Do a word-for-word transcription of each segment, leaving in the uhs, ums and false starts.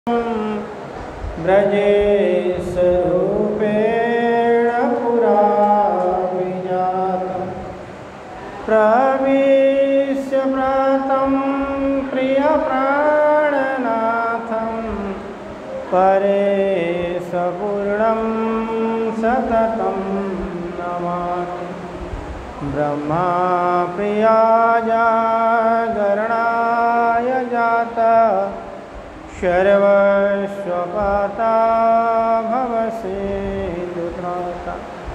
ब्रजेशरूपेण पुरा विजातं प्रविश्य व्रतं प्रियप्राणनाथं परेशपूर्णं सततं नमामि। ब्रह्मा प्रियाजागरणाय जाता सर्वस्वपाता भवसेतुत्राता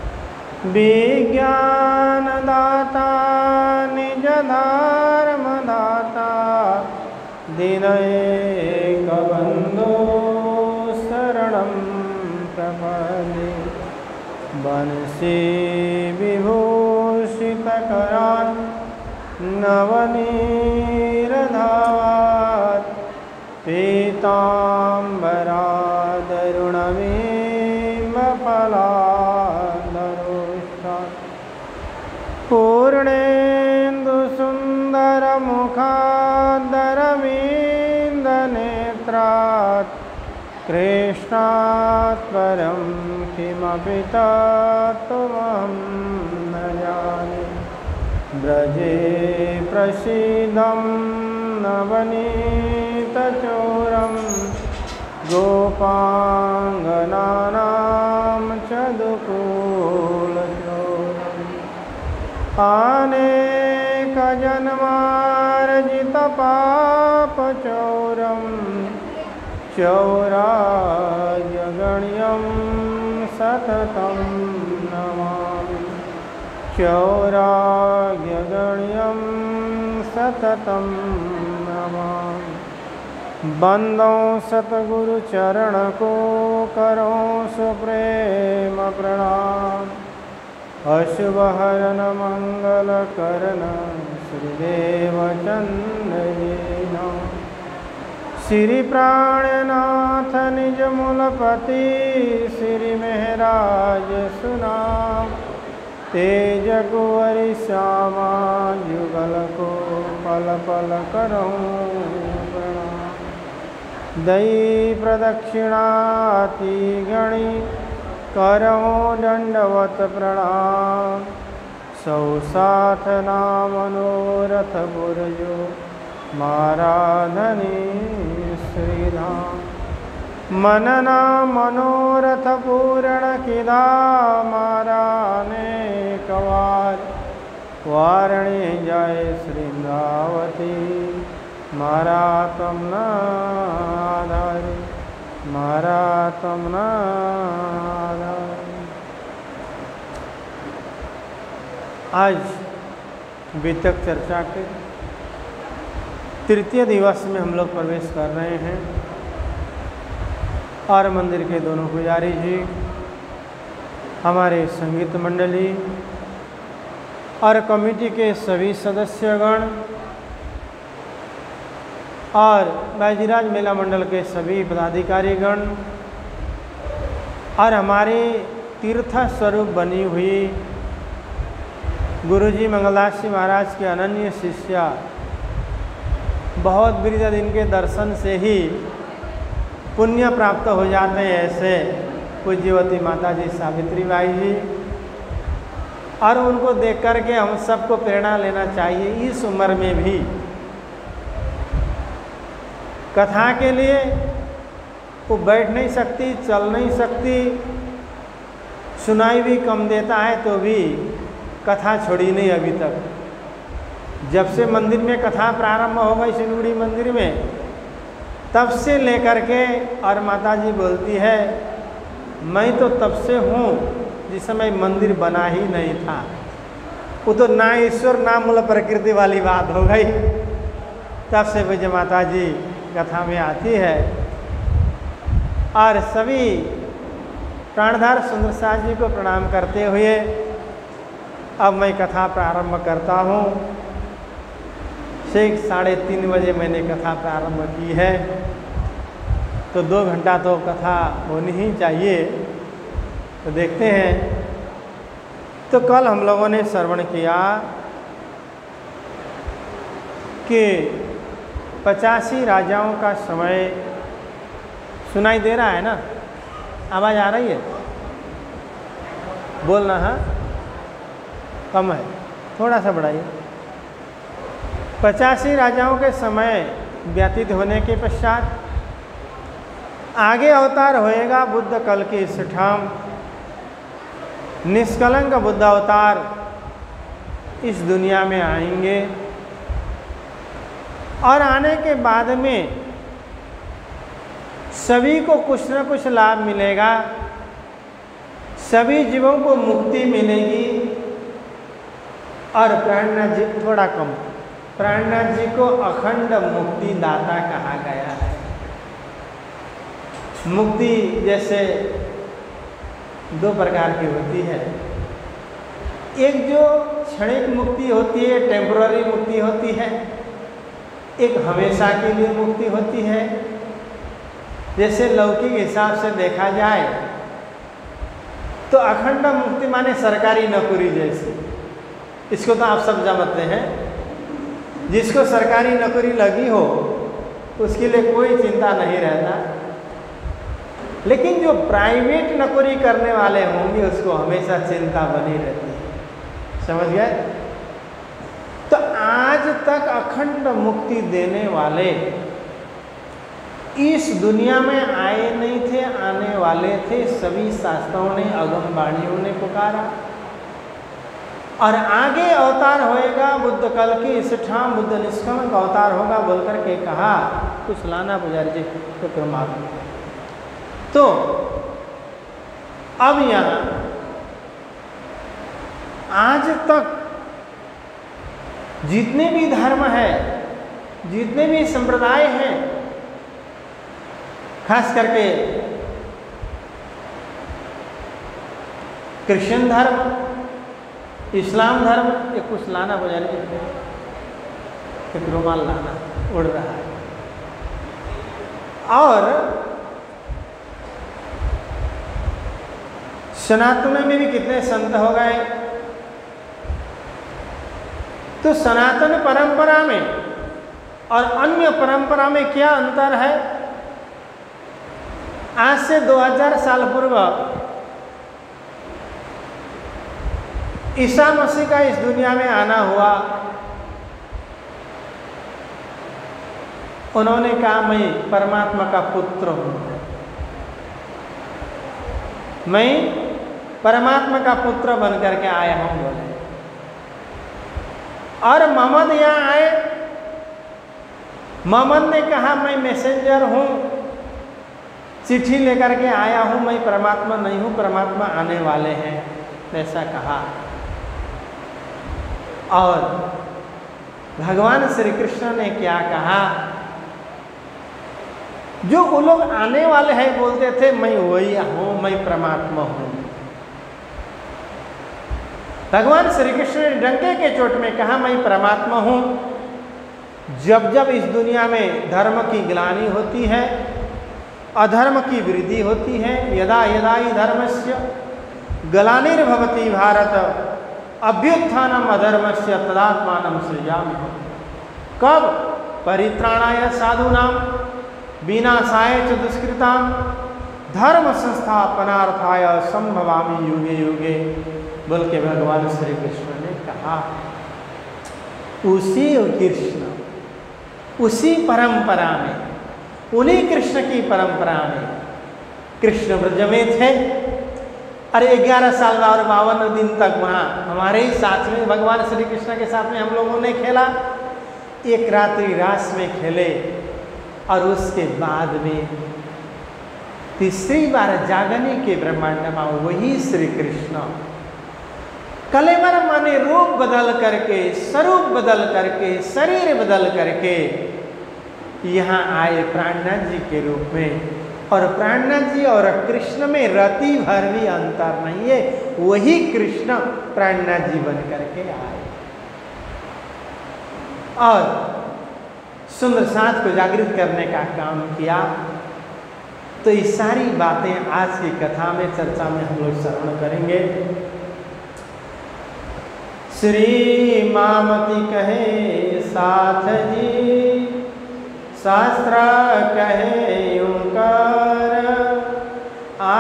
विज्ञानदाता निजधर्मदाता दीनैकबन्धो शरणं प्रपद्ये। वंशी विभूषितकरान् नवनीरधावात् पीताम्बरादरुणमीमफलादरोष्टात् पूर्णेन्दुसुन्दरमुखादरविन्दनेत्रात् कृष्णात् परं किमपि तत्त्वमहं न जाने। ब्रजे प्रसीदं नवनीतचोरं गोपाङ्गनानां च दुकूलचोरम् अनेकजन्मार्जितपापचौरं चौरार्यगण्यं सततं नमामि। चौरार्यगण्यं सततं नमामि। बंदो सतगुरु चरण को करो सुप्रेम प्रणाम। अशुभ हरन मंगल करन श्रीदेव चंद्र श्री प्राणनाथ निज मूलपति श्री महराज सुनाम। तेज कुंवरि श्यामा युगल को पल पल करो प्रणाम। दई प्रदक्षिणाति गणी करो दंडवत प्रणाम। सौ साथ नाम मनोरथ पुरजो माराधनी श्रीधाम। मनना मनोरथ पूर्ण किदा माराने कवार। वारणी जय श्रृंगावती मारा तम नाधारी मारा तम नाधारी। आज वितक चर्चा के तृतीय दिवस में हम लोग प्रवेश कर रहे हैं और मंदिर के दोनों पुजारी जी, हमारे संगीत मंडली और कमेटी के सभी सदस्यगण और बैजीराज मेला मंडल के सभी पदाधिकारीगण और हमारे तीर्थ स्वरूप बनी हुई गुरुजी मंगलदास जी महाराज के अनन्य शिष्या, बहुत वृद्ध दिन के दर्शन से ही पुण्य प्राप्त हो जाते हैं, ऐसे पूज्यवती माता जी सावित्री बाई जी, और उनको देख कर के हम सबको प्रेरणा लेना चाहिए। इस उम्र में भी कथा के लिए वो बैठ नहीं सकती, चल नहीं सकती, सुनाई भी कम देता है, तो भी कथा छोड़ी नहीं अभी तक। जब से मंदिर में कथा प्रारंभ हो गई सिंगुड़ी मंदिर में, तब से लेकर के, और माता जी बोलती है मैं तो तब से हूँ जिस समय मंदिर बना ही नहीं था। वो तो ना ईश्वर ना मूल प्रकृति वाली बात हो गई। तब से विजय माता जी कथा में आती है और सभी प्राणधार सुंदर साज जी को प्रणाम करते हुए अब मैं कथा प्रारंभ करता हूँ। ठीक साढ़े तीन बजे मैंने कथा प्रारंभ की है, तो दो घंटा तो कथा होनी ही चाहिए। तो देखते हैं। तो कल हम लोगों ने श्रवण किया कि पचासी राजाओं का समय सुनाई दे रहा है ना? आवाज़ आ रही है? बोलना। हाँ, कम है, थोड़ा सा बढ़ाइए। पचासी राजाओं के समय व्यतीत होने के पश्चात आगे अवतार होएगा बुद्ध कल की सुठाम। निष्कलंक बुद्ध अवतार इस दुनिया में आएंगे और आने के बाद में सभी को कुछ न कुछ लाभ मिलेगा, सभी जीवों को मुक्ति मिलेगी। और प्राणनाथ जी थोड़ा कम, प्राणनाथ जी को अखंड मुक्ति दाता कहा गया है। मुक्ति जैसे दो प्रकार की होती है, एक जो क्षणिक मुक्ति होती है, टेम्पोररी मुक्ति होती है, एक हमेशा के लिए मुक्ति होती है। जैसे लौकिक हिसाब से देखा जाए तो अखंड मुक्ति माने सरकारी नौकरी जैसी, इसको तो आप सब जानते हैं। जिसको सरकारी नौकरी लगी हो उसके लिए कोई चिंता नहीं रहता, लेकिन जो प्राइवेट नौकरी करने वाले होंगे उसको हमेशा चिंता बनी रहती है। समझ गए? तो आज तक अखंड मुक्ति देने वाले इस दुनिया में आए नहीं थे, आने वाले थे। सभी शास्त्रों ने, अगमवाणियों ने पुकारा और आगे अवतार होएगा बुद्ध कल की सुठाम, बुद्ध निष्कलंक अवतार होगा बोल करके कहा। कुछ लाना पुजारी जी तो परमात्मा। तो अब यहाँ आज तक जितने भी धर्म है, जितने भी संप्रदाय हैं, खास करके क्रिश्चियन धर्म, इस्लाम धर्म, ये कुछ लाना पुजारी जी, एक रुमाल लाना उड़ रहा है। और सनातन में भी कितने संत हो गए। तो सनातन परंपरा में और अन्य परंपरा में क्या अंतर है? आज से दो हज़ार साल पूर्व ईसा मसीह का इस दुनिया में आना हुआ। उन्होंने कहा मैं परमात्मा का पुत्र हूं, मैं परमात्मा का पुत्र बन करके आया हूं बोले। और मोहम्मद यहाँ आए, मोहम्मद ने कहा मैं मैसेंजर हूं, चिट्ठी लेकर के आया हूं, मैं परमात्मा नहीं हूं, परमात्मा आने वाले हैं, ऐसा कहा। और भगवान श्री कृष्ण ने क्या कहा? जो वो लोग आने वाले हैं बोलते थे मैं वही हूं, मैं परमात्मा हूं। भगवान श्री कृष्ण ने डंके के चोट में कहा मैं परमात्मा हूं। जब जब इस दुनिया में धर्म की ग्लानि होती है, अधर्म की वृद्धि होती है, यदा यदा हि धर्मस्य ग्लानिर्भवति भारत अभ्युत्थानम अधर्मस्य तदात्मानं सृजामि। कब? परित्राणाय साधूनां विनाशाय च दुष्कृतां धर्म संस्थापनार्थाय संभवामि युगे युगे बोल के भगवान श्री कृष्ण ने कहा। उसी कृष्ण, उसी परंपरा में, उन्हीं कृष्ण की परंपरा में कृष्ण ब्रज में थे। अरे ग्यारह साल और बावन दिन तक वहाँ हमारे ही साथ में भगवान श्री कृष्ण के साथ में हम लोगों ने खेला। एक रात्रि रास में खेले और उसके बाद में तीसरी बार जागने के ब्रह्मांड में वही श्री कृष्ण कलेवर माने रूप बदल करके, स्वरूप बदल करके, शरीर बदल करके यहाँ आए प्राणनाथ जी के रूप में। और प्राणनाथ जी और कृष्ण में रति भर भी अंतर नहीं है, वही कृष्ण प्राणनाथ जी बन करके आए और सुंदर साथ को जागृत करने का काम किया। तो ये सारी बातें आज की कथा में, चर्चा में हम लोग श्रवण करेंगे। श्री मामति कहे साथ जी, शास्त्र कहे यूं कर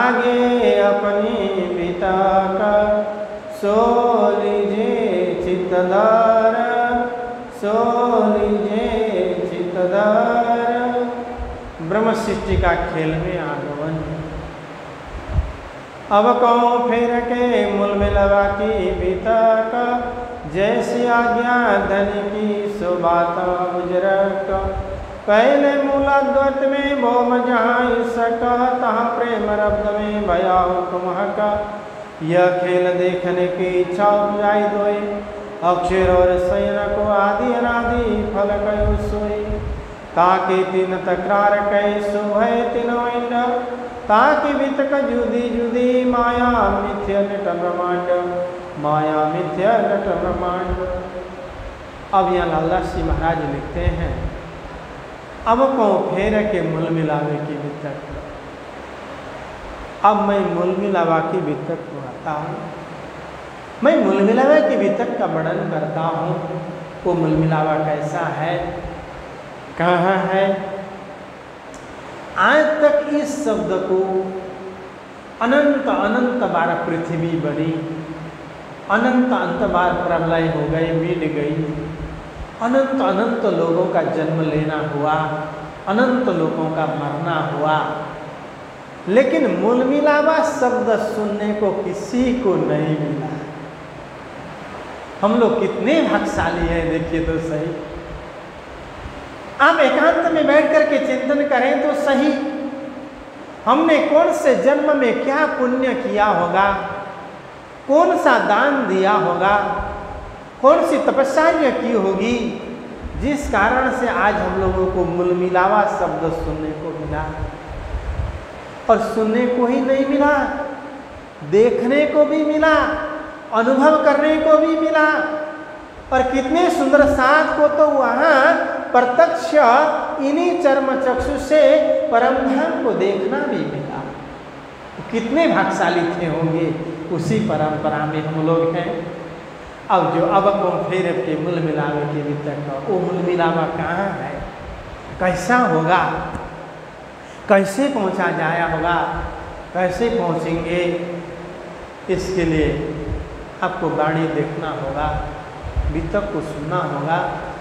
लागे अपनी पिता का, सो लीजिए चित्तदार, सो लीजिए चित्तदार। ब्रह्म सृष्टि का खेल में आगमन। अब कौन फेर के मूल में लगा की पिता का, जैसी आज्ञा धन की सो बात बुजरक। पहले मूलाद्वत में भोम जहाँ इसका, तहाँ प्रेम रब्द में भया हुकुम का। यह खेल देखने की इच्छा उपजाई दोई, अक्षर और शयन को आदि अनादि फल कयो सोई। ताकि तीन तकरार कैसो है तीनों इंड, ताकि वितक जुदी जुदी माया मिथ्य नट ब्रह्मांड, माया मिथ्य नट ब्रह्मांड। अब यहाँ लाला श्री महाराज लिखते हैं, अब को फेर के मूल मिलावे की वितक। अब मैं मूल मिलावा की वितक को आता हूँ। मैं मूल मिलावा की वितक का वर्णन करता हूँ। वो मूल मिलावा कैसा है, कहाँ है। आज तक इस शब्द को अनंत अनंत बार पृथ्वी बनी, अनंत अनंत बार प्रलय हो गए, मिट गई, अनंत अनंत लोगों का जन्म लेना हुआ, अनंत लोगों का मरना हुआ, लेकिन मूल मिलावा शब्द सुनने को किसी को नहीं मिला। हम लोग कितने भाग्यशाली हैं, देखिए तो सही। आप एकांत में बैठ करके चिंतन करें तो सही, हमने कौन से जन्म में क्या पुण्य किया होगा, कौन सा दान दिया होगा, कौन सी तपस्या की होगी, जिस कारण से आज हम लोगों को मूल मिलावा शब्द सुनने को मिला। और सुनने को ही नहीं मिला, देखने को भी मिला, अनुभव करने को भी मिला। और कितने सुंदर साथ को तो वहाँ प्रत्यक्ष इन्हीं चर्म चक्षु से परमधाम को देखना भी मिला। कितने भाग्यशाली थे होंगे, उसी परंपरा में हम लोग हैं। अब जो अब को फेर के मूल मिलावे के वितक, वो मूल मिलावा कहाँ है, कैसा होगा, कैसे पहुँचा जाया होगा, कैसे पहुँचेंगे, इसके लिए आपको वाणी देखना होगा, वितक को सुनना होगा।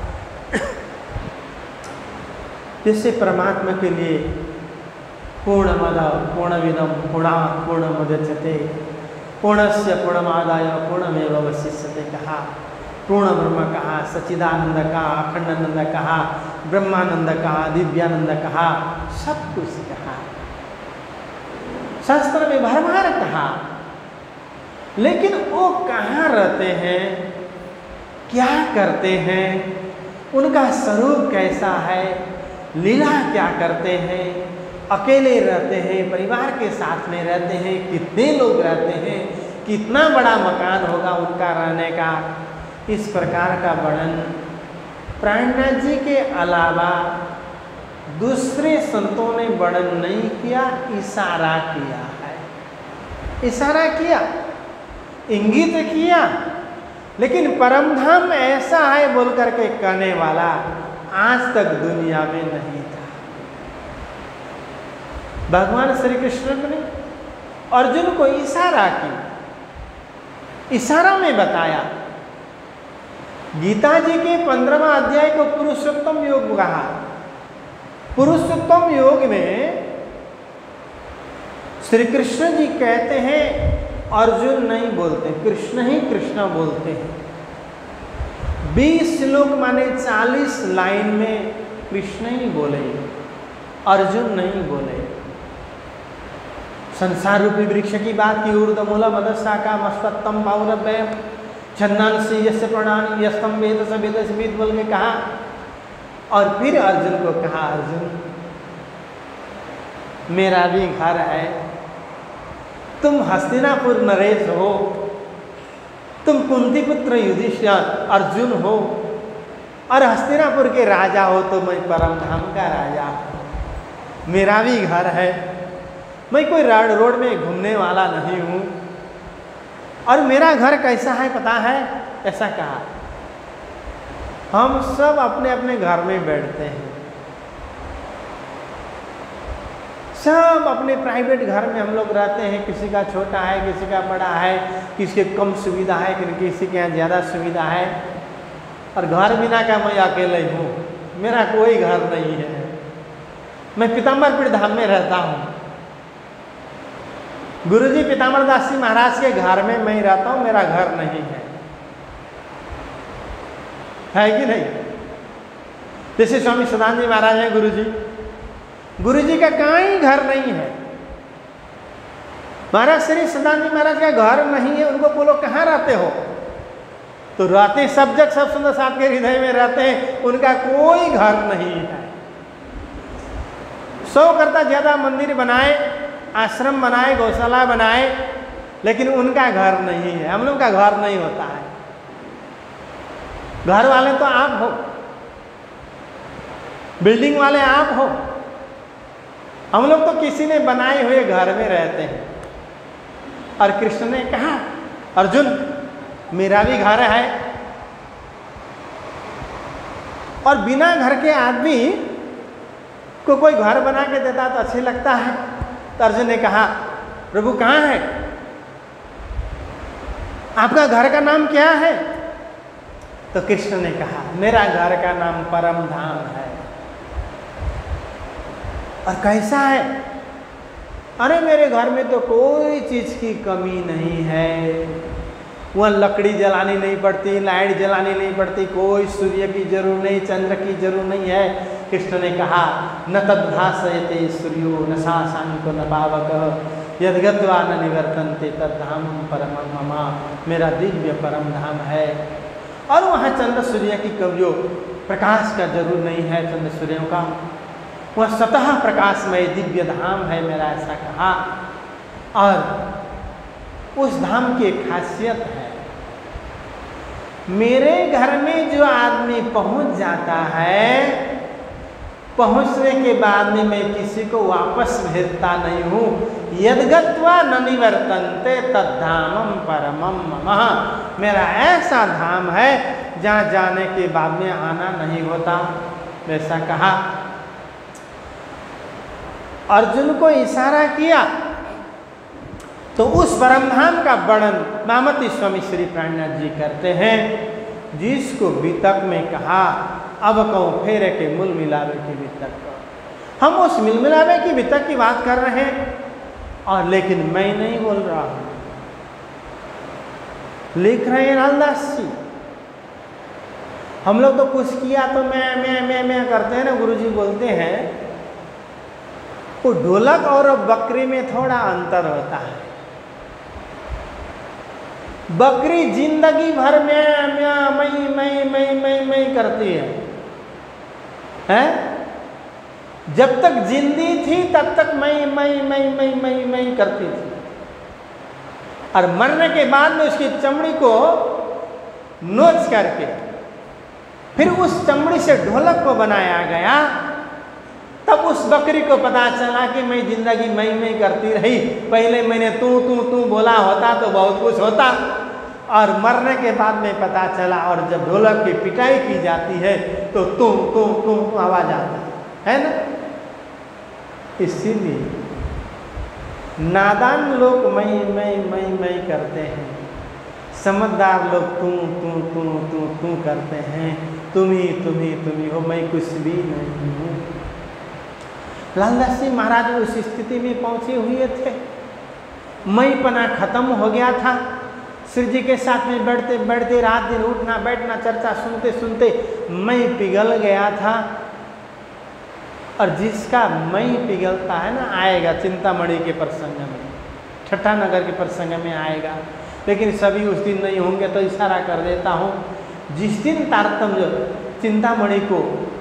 जैसे परमात्मा के लिए पूर्णमद पूर्णमिदं पूर्णात् पूर्णमुदच्यते, पूर्णस्य पूर्णमादाय पूर्णमेवावशिष्यते कहा, पूर्ण ब्रह्म कहा, सच्चिदानंद कहा, अखंडानंद कहा, ब्रह्मानंद कहा, दिव्यानंद कहा, सब कुछ कहा, शास्त्र में भरमार कहा। लेकिन वो कहाँ रहते हैं, क्या करते हैं, उनका स्वरूप कैसा है, लीला क्या करते हैं, अकेले रहते हैं, परिवार के साथ में रहते हैं, कितने लोग रहते हैं, कितना बड़ा मकान होगा उनका रहने का, इस प्रकार का वर्णन प्राणनाथ जी के अलावा दूसरे संतों ने वर्णन नहीं किया, इशारा किया है, इशारा किया, इंगित किया। लेकिन परमधाम ऐसा है बोल करके कहने वाला आज तक दुनिया में नहीं था। भगवान श्री कृष्ण ने अर्जुन को इशारा की, इशारा में बताया। गीता जी के पंद्रहवां अध्याय को पुरुषोत्तम योग कहा। पुरुषोत्तम योग में श्री कृष्ण जी कहते हैं, अर्जुन नहीं बोलते, कृष्ण ही कृष्ण बोलते हैं। बीस श्लोक माने चालीस लाइन में कृष्ण ही बोले, अर्जुन नहीं बोले। संसार रूपी वृक्ष की बात की, ऊर्ध्वमूल मदशाखा मस्तम पौरव्य छन्नांसी यस्य प्रणानी यस्तम वेद स वेद वेद बोल के कहा। और फिर अर्जुन को कहा, अर्जुन मेरा भी घर है, तुम हस्तिनापुर नरेश हो, तुम कुंती पुत्र युधिष्ठिर अर्जुन हो, और हस्तिनापुर के राजा हो, तो मैं परमधाम का राजा हूँ, मेरा भी घर है, मैं कोई रोड रोड में घूमने वाला नहीं हूँ। और मेरा घर कैसा है पता है, ऐसा कहा, हम सब अपने अपने घर में बैठते हैं, सब अपने प्राइवेट घर में हम लोग रहते हैं, किसी का छोटा है, किसी का बड़ा है, किसी के कम सुविधा है, किसी के यहाँ ज़्यादा सुविधा है। और घर बिना का मैं अकेले हूँ, मेरा कोई घर नहीं है। मैं पीताम्बरपुर धाम में रहता हूँ। गुरुजी पीताम्बर दास जी महाराज के घर में मैं रहता हूँ, मेरा घर नहीं है, है कि नहीं? जैसे स्वामी सदानंद जी महाराज हैं गुरुजी, गुरुजी का कहीं घर नहीं है। महाराज श्री सदानंद जी महाराज का घर नहीं है, उनको बोलो कहाँ रहते हो, तो रहते सब जग सब सुंदर साथ के हृदय में रहते हैं, उनका कोई घर नहीं है। सौ करता ज्यादा मंदिर बनाए, आश्रम बनाए, गौशाला बनाए, लेकिन उनका घर नहीं है। हम लोग का घर नहीं होता है। घर वाले तो आप हो, बिल्डिंग वाले आप हो, हम लोग तो किसी ने बनाए हुए घर में रहते हैं। और कृष्ण ने कहा, अर्जुन मेरा भी घर है, और बिना घर के आदमी को कोई घर बना के देता तो अच्छे लगता है। तो अर्जुन ने कहा, प्रभु कहाँ है, आपका घर का नाम क्या है? तो कृष्ण ने कहा, मेरा घर का नाम परम धाम है। और कैसा है? अरे मेरे घर में तो कोई चीज की कमी नहीं है, वहाँ लकड़ी जलानी नहीं पड़ती, लाइट जलानी नहीं पड़ती, कोई सूर्य की जरूर नहीं, चंद्र की जरूर नहीं है। कृष्ण ने कहा, न तद्भासयते सूर्यो न शाशांको न पावक यद्गत्वा न निवर्तन्ते तद्धाम परमं मम। मेरा दिव्य परम धाम है, और वहाँ चंद्र सूर्य की कमियों प्रकाश का जरूर नहीं है, चंद्र सूर्यों का, वह स्वतः प्रकाशमय दिव्य धाम है मेरा, ऐसा कहा। और उस धाम की एक खासियत है, मेरे घर में जो आदमी पहुंच जाता है, पहुंचने के बाद में मैं किसी को वापस भेजता नहीं हूँ। यद्गत्वा न निवर्तन्ते तद्धामं परमं मम। मेरा ऐसा धाम है जहाँ जाने के बाद में आना नहीं होता, वैसा कहा। अर्जुन को इशारा किया तो उस परमधाम का वर्णन नामती स्वामी श्री प्राणनाथ जी करते हैं, जिसको वितक में कहा, अब कहूँ फेरे के मूल मिलावे की वितक। हम उस मिल मिलावे की वितक की बात कर रहे हैं, और लेकिन मैं नहीं बोल रहा हूँ, लिख रहे हैं लालदास जी। हम लोग तो कुछ किया तो मैं मैं मैं मैं करते हैं ना, गुरुजी बोलते हैं वो ढोलक और बकरी में थोड़ा अंतर होता है। बकरी जिंदगी भर में मैं मैं मैं मैं मैं मैं करती है, हैं? जब तक जिंदी थी तब तक मैं मैं मैं मैं मैं मैं करती थी, और मरने के बाद में उसकी चमड़ी को नोच करके फिर उस चमड़ी से ढोलक को बनाया गया। तब उस बकरी को पता चला कि मैं जिंदगी मैं मैं करती रही, पहले मैंने तू तू तू बोला होता तो बहुत कुछ होता, और मरने के बाद में पता चला, और जब ढोलक की पिटाई की जाती है तो तू तू तू आवाज आता है ना। इसीलिए नादान लोग मैं मैं मैं मैं करते हैं, समझदार लोग तू तू तू तू तू करते हैं, तुम ही तुम ही तुम ही हो, मैं कुछ भी नहीं हूँ। लालदास जी महाराज उस स्थिति में पहुंचे हुए थे, मैं पना खत्म हो गया था। श्री जी के साथ में बैठते बैठते रात दिन उठना बैठना चर्चा सुनते सुनते मैं पिघल गया था। और जिसका मैं पिघलता है ना, आएगा चिंतामणि के प्रसंग में, छठा नगर के प्रसंग में आएगा, लेकिन सभी उस दिन नहीं होंगे तो इशारा कर देता हूँ। जिस दिन तारतम्य चिंतामणि को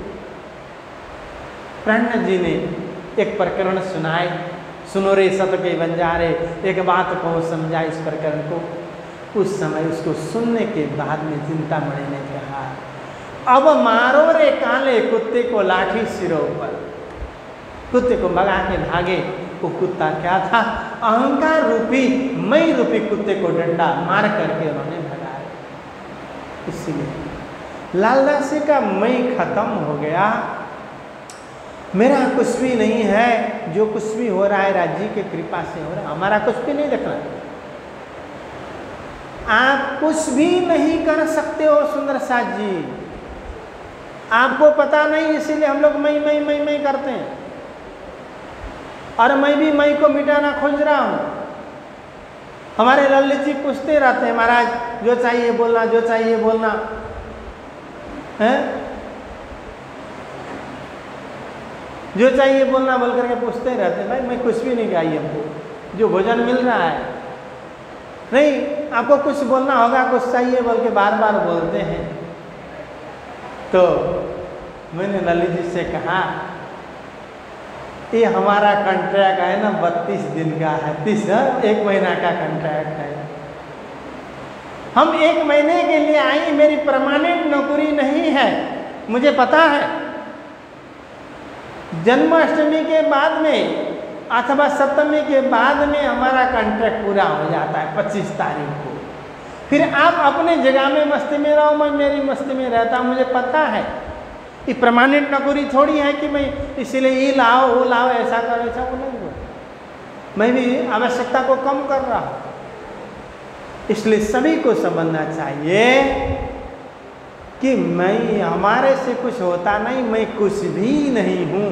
प्राणनाथ जी ने एक प्रकरण सुनाए, सुनो रे सत के बंजारे, एक बात को समझा इस प्रकरण को, उस समय उसको सुनने के बाद में चिंतामणि ने कहा, अब मारो रे काले कुत्ते को लाठी सिरों पर। कुत्ते को भगा के भागे। वो कुत्ता क्या था? अहंकार रूपी मैं रूपी कुत्ते को डंडा मार करके उन्होंने भगाया। इसलिए लालदासी का मैं खत्म हो गया, मेरा कुछ भी नहीं है, जो कुछ भी हो रहा है राज्य जी की कृपा से हो रहा है, हमारा कुछ भी नहीं देखना। आप कुछ भी नहीं कर सकते हो सुंदर साथ जी, आपको पता नहीं, इसीलिए हम लोग मई मई मई मई करते हैं। और मैं भी मई को मिटाना खोज रहा हूँ। हमारे ललित जी पूछते रहते हैं, महाराज जो चाहिए बोलना, जो चाहिए बोलना है, जो चाहिए बोलना बोल करके पूछते रहते हैं। भाई मैं कुछ भी नहीं चाहिए हमको, जो भोजन मिल रहा है नहीं, आपको कुछ बोलना होगा, कुछ चाहिए बोल के बार बार बोलते हैं। तो मैंने ललित जी से कहा, ये हमारा कॉन्ट्रैक्ट है ना बत्तीस दिन का है, तीस एक महीना का कॉन्ट्रैक्ट है। हम एक महीने के लिए आई, मेरी परमानेंट नौकरी नहीं है, मुझे पता है। जन्माष्टमी के बाद में अथवा सप्तमी के बाद में हमारा कॉन्ट्रैक्ट पूरा हो जाता है पच्चीस तारीख को। फिर आप अपने जगह में मस्ती में रहो, मैं मेरी मस्ती में रहता हूँ, मुझे पता है। ये परमानेंट नौकरी थोड़ी है कि मैं इसीलिए ये लाओ वो लाओ, ऐसा करो ऐसा वो नहीं हो। मैं भी आवश्यकता को कम कर रहा हूँ। इसलिए सभी को समझना चाहिए कि मैं, हमारे से कुछ होता नहीं, मैं कुछ भी नहीं हूँ।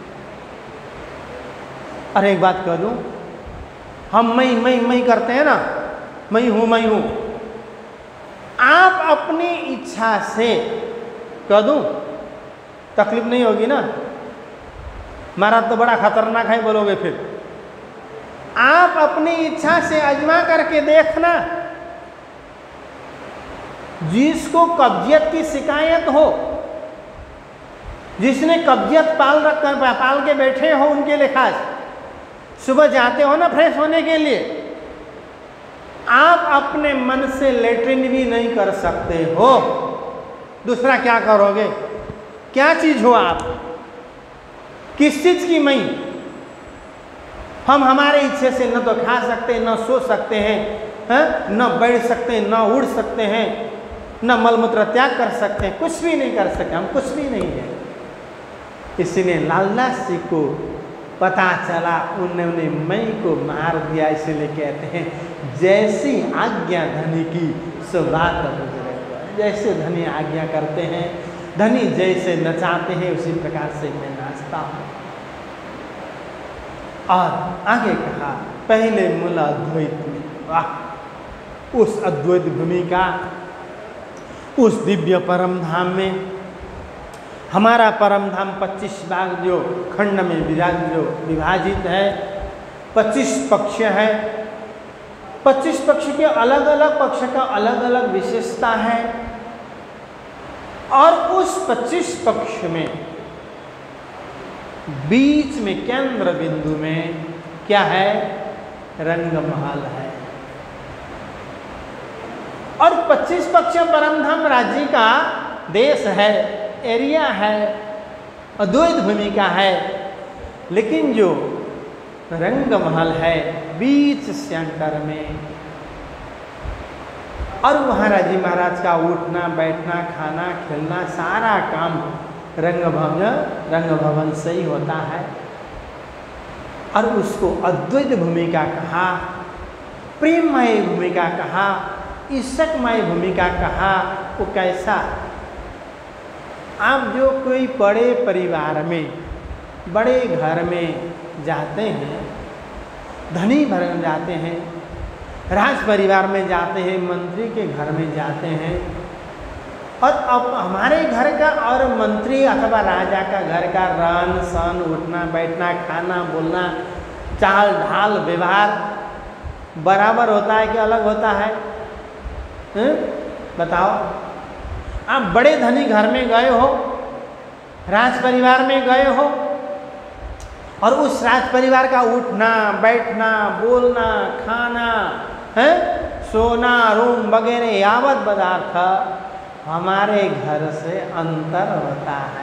अरे एक बात कह दूँ, हम मैं मैं मैं करते हैं ना, मैं हूँ मैं हूँ, आप अपनी इच्छा से कह दूँ तकलीफ नहीं होगी ना। महाराज तो बड़ा खतरनाक है बोलोगे फिर। आप अपनी इच्छा से आजमा करके देखना, जिसको कब्जियत की शिकायत हो, जिसने कब्जियत पाल रख कर पाल के बैठे हो, उनके लिए खास सुबह जाते हो ना फ्रेश होने के लिए, आप अपने मन से लेटरिन भी नहीं कर सकते हो, दूसरा क्या करोगे? क्या चीज हो आप? किस चीज की मैं? हम हमारे इच्छे से न तो खा सकते, न सो सकते हैं, हैं? न बैठ सकते, न उड़ सकते हैं, न मलमूत्र त्याग कर सकते हैं, कुछ भी नहीं कर सकते, हम कुछ भी नहीं है। इसलिए लालदास जी को पता चला, उन्होंने मैं को मार दिया। इसलिए कहते हैं जैसी आज्ञा धनी की सो बात गुजरे। जैसे धनी आज्ञा करते हैं, धनी जैसे नचाते हैं, उसी प्रकार से मैं नाचता हूँ। और आगे कहा, पहले मूल अद्वैत में, वाह, उस अद्वैत भूमिका, उस दिव्य परम धाम में, हमारा परम धाम पच्चीस भाग जो खंड में विराज जो विभाजित है, पच्चीस पक्ष है। पच्चीस पक्ष के अलग अलग पक्ष का अलग अलग विशेषता है। और उस पच्चीस पक्ष में बीच में केंद्र बिंदु में क्या है? रंगमहल है। और पच्चीस पक्ष परमधाम राज्य का देश है, एरिया है, अद्वैत भूमिका है। लेकिन जो रंगमहल है बीच सेंटर में, और महाराज जी महाराज का उठना बैठना खाना खेलना सारा काम रंग भवन रंग भवन से ही होता है। और उसको अद्वैत भूमिका कहा, प्रेममय भूमिका कहा, ईशकमय भूमिका कहा। वो कैसा? आप जो कोई बड़े परिवार में, बड़े घर में जाते हैं, धनी घर में जाते हैं, राज परिवार में जाते हैं, मंत्री के घर में जाते हैं, और अब हमारे घर का और मंत्री अथवा राजा का घर का रहन सहन, उठना बैठना, खाना बोलना, चाल ढाल व्यवहार बराबर होता है कि अलग होता है? हुँ? बताओ। आप बड़े धनी घर में गए हो, राज परिवार में गए हो, और उस राज परिवार का उठना बैठना बोलना खाना है, सोना रूम वगैरह यावत पदार्थ हमारे घर से अंतर होता है।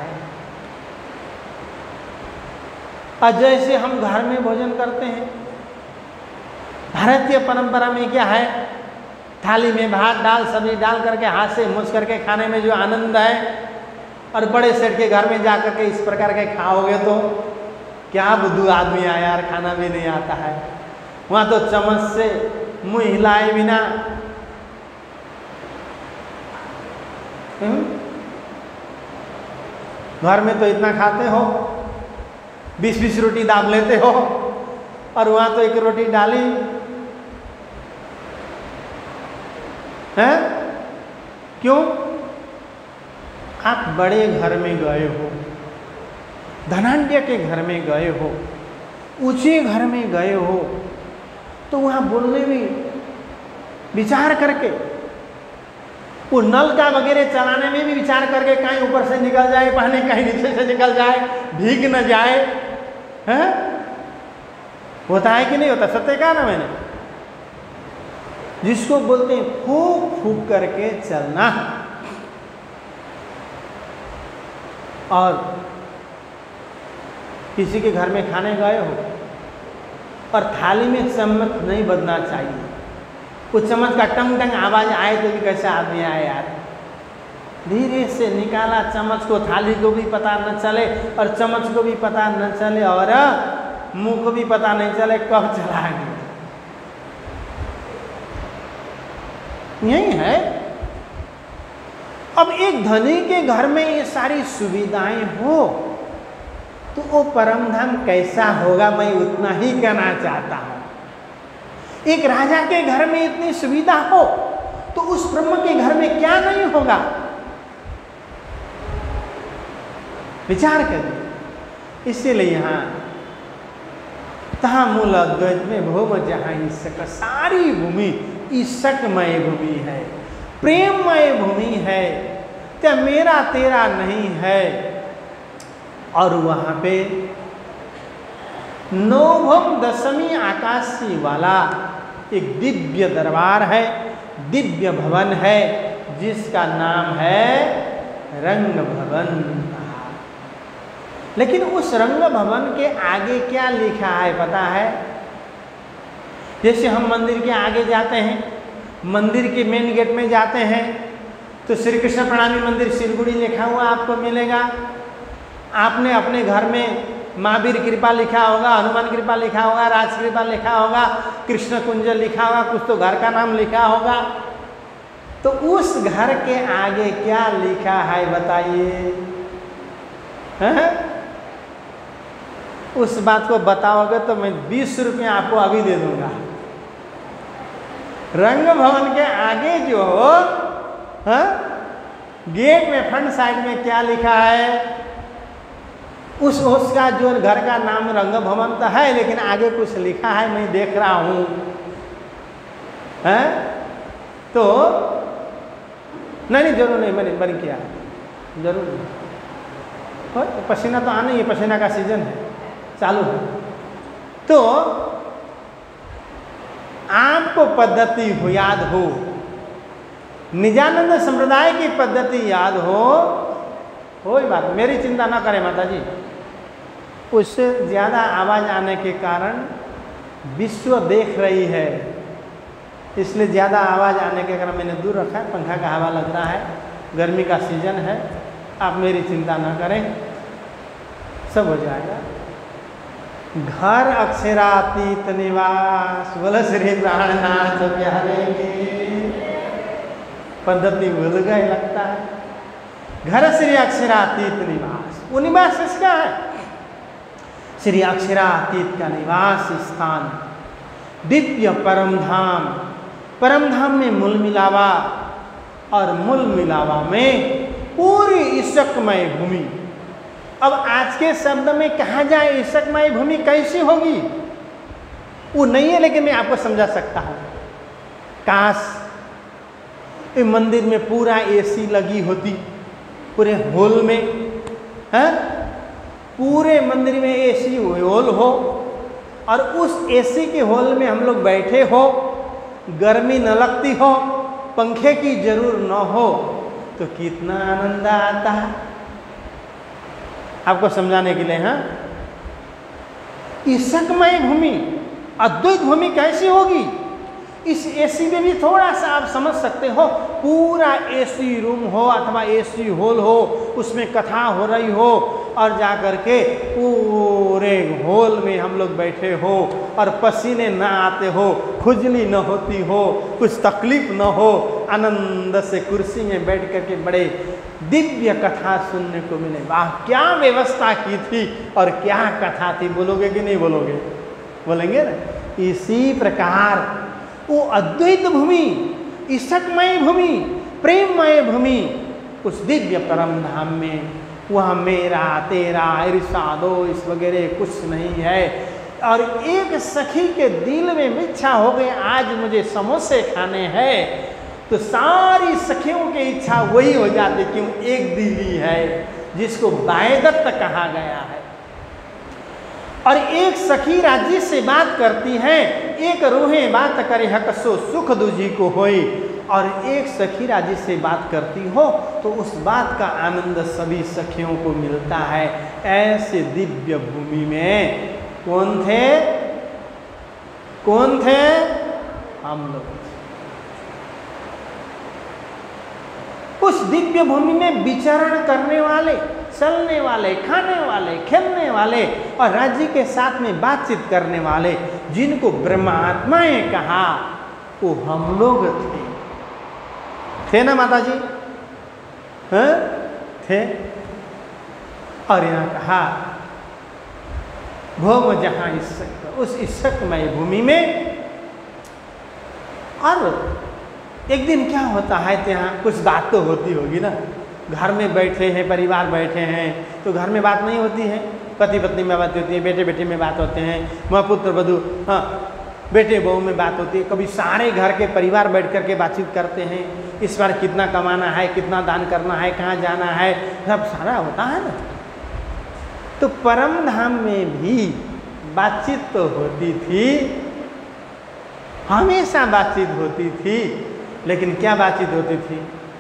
और जैसे हम घर में भोजन करते हैं, भारतीय परंपरा में क्या है? थाली में भात दाल सब्जी डाल करके हाथ से मूछ करके खाने में जो आनंद है, और बड़े सेठ के घर में जा करके इस प्रकार के खाओगे तो क्या बुद्धू आदमी आया यार, खाना भी नहीं आता है। वहाँ तो चम्मच से मुंह हिलाए बिना घर में तो इतना खाते हो, बीस बीस रोटी दाब लेते हो, और वहाँ तो एक रोटी डाली है। क्यों? आप बड़े घर में गए हो, धनाढ्य के घर में गए हो, ऊंचे घर में गए हो, तो वहाँ बोलने में विचार करके, वो नल का वगैरह चलाने में भी विचार करके, कहीं ऊपर से निकल जाए पानी, कहीं नीचे से निकल जाए, भीग न जाए, हैं? होता है कि नहीं होता? सत्य कहा ना मैंने, जिसको बोलते हैं फूक फूक करके चलना। और किसी के घर में खाने गए हो और थाली में चम्मच नहीं बदलना चाहिए। कुछ चम्मच का टंग टंग आवाज आए तो भी कैसा आदमी आए यार, धीरे से निकाला चम्मच को, थाली को भी पता न चले और चम्मच को भी पता न चले और मुंह को भी पता नहीं चले कब चला गया। यही है। अब एक धनी के घर में ये सारी सुविधाएं हो तो वो परम धाम कैसा होगा, मैं उतना ही कहना चाहता हूं। एक राजा के घर में इतनी सुविधा हो तो उस ब्रह्म के घर में क्या नहीं होगा, विचार करिए। इसीलिए यहां तहा मूल अद्वैत में भोम जहां ईशक, सारी भूमि ईशकमय भूमि है, प्रेममय भूमि है, क्या मेरा तेरा नहीं है। और वहां पे नौभम दशमी आकाशी वाला एक दिव्य दरबार है, दिव्य भवन है, जिसका नाम है रंग भवन। लेकिन उस रंग भवन के आगे क्या लिखा है पता है? जैसे हम मंदिर के आगे जाते हैं, मंदिर के मेन गेट में जाते हैं तो श्री कृष्ण प्रणामी मंदिर सिलगुड़ी लिखा हुआ आपको मिलेगा। आपने अपने घर में महावीर कृपा लिखा होगा, हनुमान कृपा लिखा होगा, राज कृपा लिखा होगा, कृष्ण कुंज लिखा होगा, कुछ तो घर का नाम लिखा होगा। तो उस घर के आगे क्या लिखा है बताइए? उस बात को बताओगे तो मैं बीस रुपये आपको अभी दे दूंगा। रंग भवन के आगे जो हो हा? गेट में फ्रंट साइड में क्या लिखा है? उस उसका जो घर का नाम रंग भवन तो है, लेकिन आगे कुछ लिखा है, मैं देख रहा हूं है? तो नहीं नहीं जरूर नहीं, मैंने बंद किया, जरूर नहीं। पसीना तो आना ही है, पसीना का सीजन है, चालू है। तो आपको पद्धति हो याद हो, निजानंद संप्रदाय की पद्धति याद हो, कोई बात, मेरी चिंता ना करें माता जी। उससे ज़्यादा आवाज़ आने के कारण विश्व देख रही है, इसलिए ज़्यादा आवाज़ आने के कारण मैंने दूर रखा है। पंखा का हवा लग रहा है, गर्मी का सीजन है, आप मेरी चिंता ना करें, सब हो जाएगा। घर अक्षरातीत निवास, बोल श्री प्राणनाथ प्यारे की पद्धति भूल गए लगता है। घर श्री अक्षरातीत निवास, वो निवास इसका है, श्री अक्षरातीत का निवास स्थान, दिव्य परम धाम। परम धाम में मूल मिलावा और मूल मिलावा में पूरी ईशकमय भूमि। अब आज के शब्द में कहा जाए ईशकमय भूमि कैसी होगी, वो नहीं है, लेकिन मैं आपको समझा सकता हूं। काश इस मंदिर में पूरा एसी लगी होती, पूरे हॉल में, है पूरे मंदिर में एसी हॉल हो, और उस एसी के हॉल में हम लोग बैठे हो, गर्मी न लगती हो, पंखे की जरूर न हो, तो कितना आनंद आता है। आपको समझाने के लिए, हाँ, ईशकमय भूमि, अद्वैत भूमि कैसी होगी? इस एसी में भी थोड़ा सा आप समझ सकते हो, पूरा एसी रूम हो अथवा एसी हॉल हो, उसमें कथा हो रही हो, और जा कर के पूरे होल में हम लोग बैठे हो और पसीने ना आते हो, खुजली न होती हो, कुछ तकलीफ न हो, आनंद से कुर्सी में बैठ कर के बड़े दिव्य कथा सुनने को मिले। वाह, क्या व्यवस्था की थी और क्या कथा थी। बोलोगे कि नहीं बोलोगे? बोलेंगे ना। इसी प्रकार वो अद्वैत भूमि, ईशकमय भूमि, प्रेममय भूमि, उस दिव्य परम धाम में वह मेरा तेरा ईर्षा दोष वगैरह कुछ नहीं है। और एक सखी के दिल में इच्छा हो गई आज मुझे समोसे खाने हैं, तो सारी सखियों की इच्छा वही हो जाती, क्यों? एक दिल ही है जिसको बायदत्त कहा गया है। और एक सखी राज्य से बात करती है, एक रूहे बात करे हकसो सुख दूजी को होई। और एक सखी राज्य से बात करती हो तो उस बात का आनंद सभी सखियों को मिलता है। ऐसे दिव्य भूमि में कौन थे? कौन थे? हम लोग। उस दिव्य भूमि में विचरण करने वाले, चलने वाले, खाने वाले, खेलने वाले और राज्य के साथ में बातचीत करने वाले, जिनको ब्रह्मात्माएं कहा, वो हम लोग थे। थे ना माता जी? हैं? थे। और यहाँ कहा भोग जहां ईशक, उस ईशकमय भूमि में। और एक दिन क्या होता है, यहाँ कुछ बात तो होती होगी ना। घर में बैठे हैं, परिवार बैठे हैं, तो घर में बात नहीं होती है। पति पत्नी में बात होती है, बेटे बेटे में बात होते हैं, माँ पुत्र वधू, हाँ बेटे बहू में बात होती है। कभी सारे घर के परिवार बैठ कर के बातचीत करते हैं, इस बार कितना कमाना है, कितना दान करना है, कहाँ जाना है, सब सारा होता है ना। तो परम धाम में भी बातचीत तो होती थी, हमेशा बातचीत होती थी। लेकिन क्या बातचीत होती थी?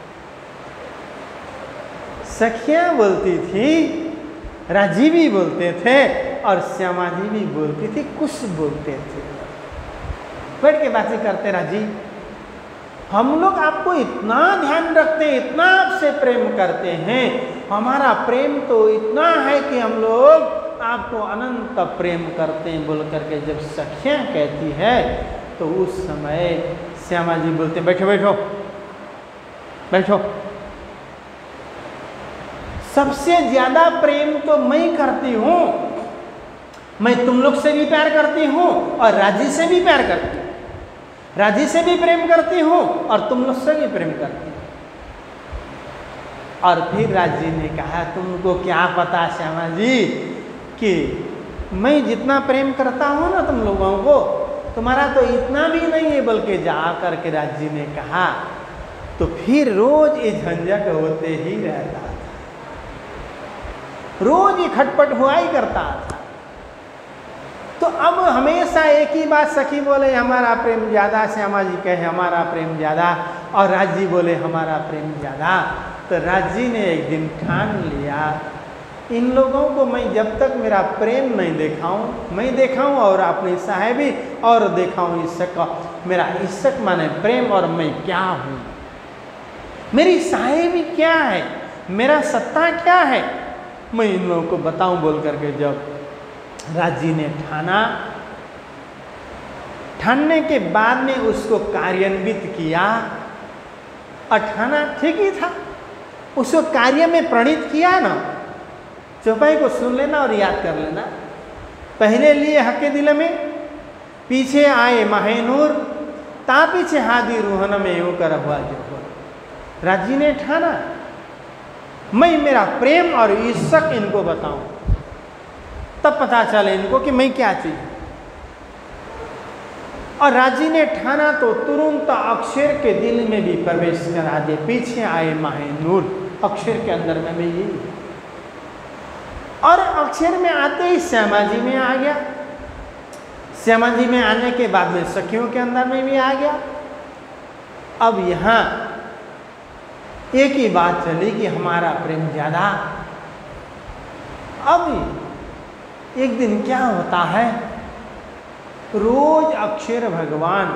सखियां बोलती थी, राजी भी बोलते थे और श्यामा जी भी बोलती थी, कुछ बोलते थे। बैठ के बातें करते, राजी हम लोग आपको इतना ध्यान रखते हैं, इतना आपसे प्रेम करते हैं, हमारा प्रेम तो इतना है कि हम लोग आपको अनंत प्रेम करते हैं, बोल करके जब सखियां कहती है तो उस समय श्यामा जी बोलते हैं, बैठो बैठो बैठो, सबसे ज्यादा प्रेम तो मैं करती हूँ, मैं तुम लोग से भी प्यार करती हूँ और राजी से भी प्यार करती हूँ, राजी से भी प्रेम करती हूँ और तुम लोग से भी प्रेम करती हूँ। और फिर राजी ने कहा, तुमको क्या पता श्यामा जी कि मैं जितना प्रेम करता हूँ ना तुम लोगों को, तुम्हारा तो इतना भी नहीं है। बल्कि जा कर के राजी ने कहा, तो फिर रोज ये झंझट होते ही रहता था, रोज ये खटपट हुआ ही करता था। तो अब हमेशा एक ही बात सखी बोले हमारा प्रेम ज्यादा, श्यामा जी कहे हमारा प्रेम ज्यादा, और राजी बोले हमारा प्रेम ज्यादा। तो राजी ने एक दिन ठान लिया, इन लोगों को मैं जब तक मेरा प्रेम नहीं दिखाऊं, मैं दिखाऊं और अपनी साहेबी और दिखाऊं ईशक, मेरा ईशक माने प्रेम और मैं क्या हूं, मेरी साहेबी क्या है, मेरा सत्ता क्या है, मैं इन लोगों को बताऊं बोल करके जब राजी ने ठाना, ठानने के बाद में उसको कार्यान्वित किया। और ठाना ठीक ही था, उसको कार्य में प्रणीत किया ना। चौपाई को सुन लेना और याद कर लेना। पहले लिए हके दिल में, पीछे आए माहेनूर, ता पीछे हादी रूहन में यूं कर हुआ जो हो। राजी ने ठाना, मैं मेरा प्रेम और ईशक इनको बताऊं, तब पता चले इनको कि मैं क्या चीज। और राजी ने ठाना तो तुरंत अक्षर के दिल में भी प्रवेश करा दे। पीछे आए माहेनूर, अक्षर के अंदर में भी ये, और अक्षर में आते ही श्यामा जी में आ गया। श्यामा जी में आने के बाद में सखियों के अंदर में भी आ गया। अब यहाँ एक ही बात चली कि हमारा प्रेम ज्यादा। अब एक दिन क्या होता है, रोज अक्षर भगवान,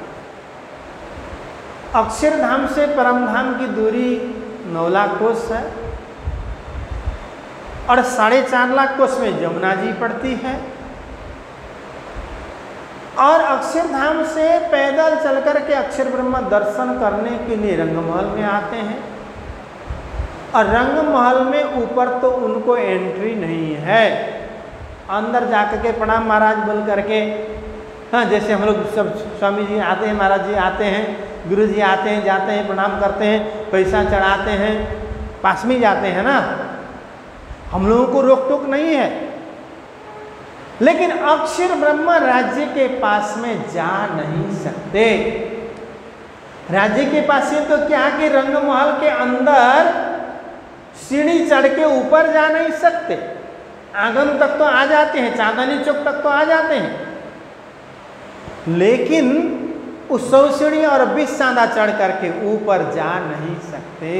अक्षरधाम से परमधाम की दूरी नौ लाख कोस है। और साढ़े चार लाख कोस में यमुना जी पड़ती है। और अक्षरधाम से पैदल चल कर के अक्षर ब्रह्म दर्शन करने के लिए रंगमहल में आते हैं। और रंगमहल में ऊपर तो उनको एंट्री नहीं है, अंदर जाकर के प्रणाम महाराज बोल करके, हाँ जैसे हम लोग सब स्वामी जी आते हैं, महाराज जी आते हैं, गुरु जी आते हैं, जाते हैं, प्रणाम करते हैं, पैसा चढ़ाते हैं, पास में जाते हैं ना, हम लोगों को रोक टोक नहीं है। लेकिन अक्षर ब्रह्म राज्य के पास में जा नहीं सकते। राज्य के पास से तो क्या कि रंगमहल के अंदर सीढ़ी चढ़ के ऊपर जा नहीं सकते, आंगन तक तो आ जाते हैं, चांदनी चौक तक तो आ जाते हैं, लेकिन उस सौ सीढ़ी और बीस चांदा चढ़ करके ऊपर जा नहीं सकते।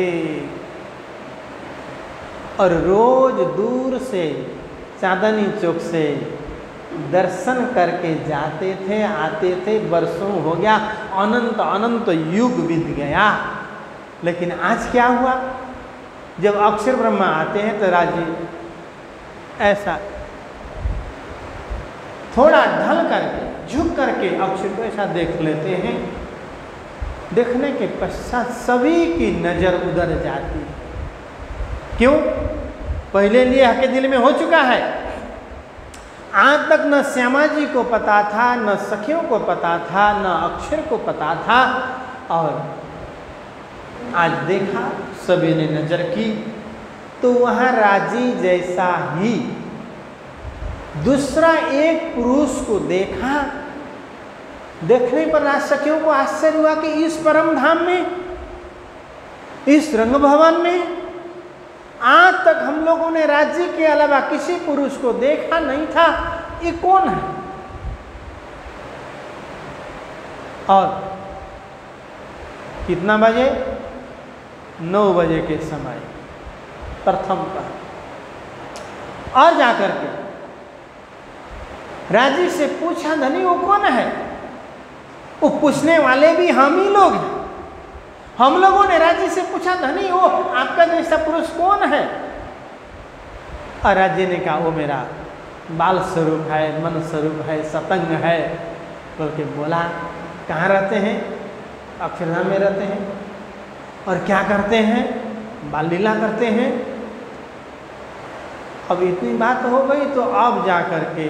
और रोज दूर से चांदनी चौक से दर्शन करके जाते थे, आते थे, वर्षों हो गया, अनंत अनंत युग बीत गया। लेकिन आज क्या हुआ, जब अक्षर ब्रह्मा आते हैं तो राजी ऐसा थोड़ा ढल करके, झुक करके अक्षर को ऐसा देख लेते हैं। देखने के पश्चात सभी की नजर उधर जाती है। क्यों? पहले लिए के दिल में हो चुका है। आज तक न श्यामा जी को पता था, न सखियों को पता था, न अक्षर को पता था, और आज देखा, सभी ने नजर की तो वहां राजी जैसा ही दूसरा एक पुरुष को देखा। देखने पर राज सखियों को आश्चर्य हुआ कि इस परम धाम में, इस रंग भवन में आज तक हम लोगों ने राज्य के अलावा किसी पुरुष को देखा नहीं था, ये कौन है? और कितना बजे? नौ बजे के समय प्रथम पर। और जाकर के राजी से पूछा, धनी वो कौन है? वो पूछने वाले भी हम ही लोग हैं। हम लोगों ने राजी से पूछा, धनी वो आपका जैसा पुरुष कौन है? और राजी ने कहा, वो मेरा बाल स्वरूप है, मन स्वरूप है, सतंग है, बोल के बोला। कहाँ रहते हैं? अक्षरधाम में रहते हैं। और क्या करते हैं? बाल लीला करते हैं। अब इतनी बात हो गई तो अब जा कर के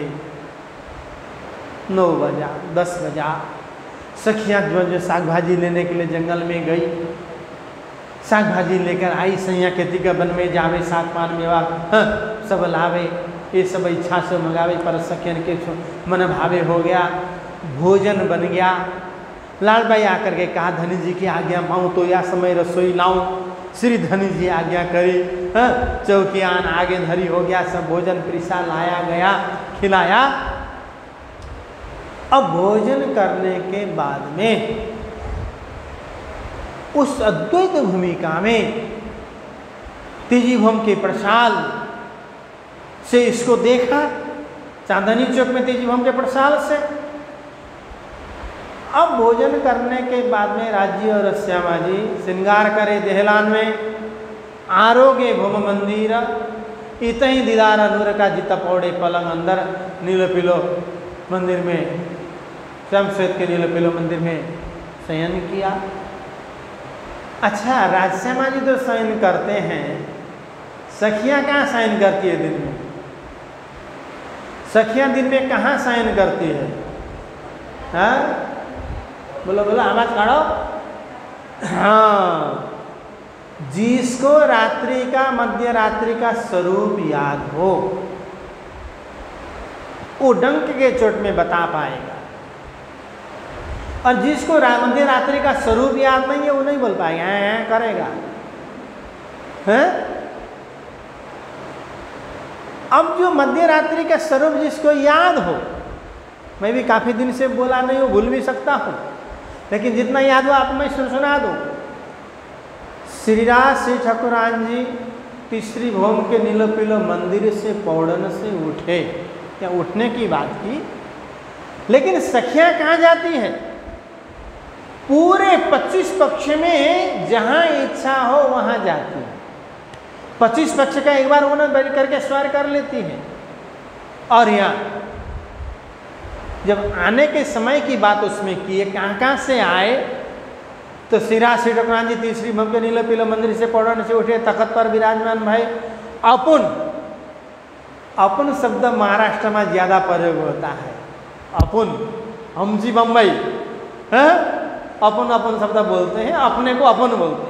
नौ बजा, दस बजा, सखियाँ जो जो साग भाजी लेने के लिए जंगल में गई, साग भाजी लेकर आई, सैया खेती का बन में जावे, साग पान मेवा हाँ, सब लावे, ये सब इच्छा से मंगावे, पर सखियन के मन भावे हो गया, भोजन बन गया। लाल भाई आकर के कहा, धनी जी की आज्ञा माऊँ तो या समय रसोई लाऊं। श्री धनी जी आज्ञा करी, हाँ, चौकियान आगे धरी हो गया, सब भोजन पिरिसा लाया गया, खिलाया। अब भोजन करने के बाद में उस अद्वैत भूमिका में तेजीभूम के प्रसाल से इसको देखा, चांदनी चौक में तेजीभूम के प्रसाल से। अब भोजन करने के बाद में राजी और श्यामा जी श्रृंगार करे देहलान में, आरोग्य भूम मंदिर, इतनी दीदार नूर का जिता पौड़े पलंग अंदर नीलो पीलो मंदिर में, श्याम श्वेत के नीलो पीलो मंदिर में शयन किया। अच्छा, राजश्यामा जी तो शयन करते हैं, सखियाँ कहाँ शयन करती है दिन में? सखियाँ दिन में कहाँ शयन करती है? हाँ बोलो बोलो, आवाज काढ़ो। हाँ, जिसको रात्रि का, मध्य रात्रि का स्वरूप याद हो, वो डंक के चोट में बता पाएगा। और जिसको मध्य रात्रि का स्वरूप याद नहीं है, वो नहीं बोल पाएगा, है, करेगा। हैं? अब जो मध्य रात्रि का स्वरूप जिसको याद हो, मैं भी काफी दिन से बोला नहीं हूँ, भूल भी सकता हूँ, लेकिन जितना याद हो आप मैं सुन सुना दूँ। श्रीराज श्री ठाकुरान जी तीसरी भूम के नीलो पीलो मंदिर से पौड़न से उठे, या उठने की बात की, लेकिन सखियाँ कहाँ जाती है? पूरे पच्चीस पक्ष में जहाँ इच्छा हो वहाँ जाती है। पच्चीस पक्ष का एक बार उन्होंने बैठ करके स्वर कर लेती हैं। और यहाँ जब आने के समय की बात उसमें की है, कहाँ कहाँ से आए, तो सिरा श्री ठाकुरान जी तीसरी भव के नीले पीले मंदिर से पौड़न से उठे, तखत पर विराजमान भाई। अपुन अपुन शब्द महाराष्ट्र में ज्यादा प्रयोग होता है। अपुन, हम जी बम्बई है, अपन अपन शब्द बोलते हैं, अपने को अपन बोलते हैं।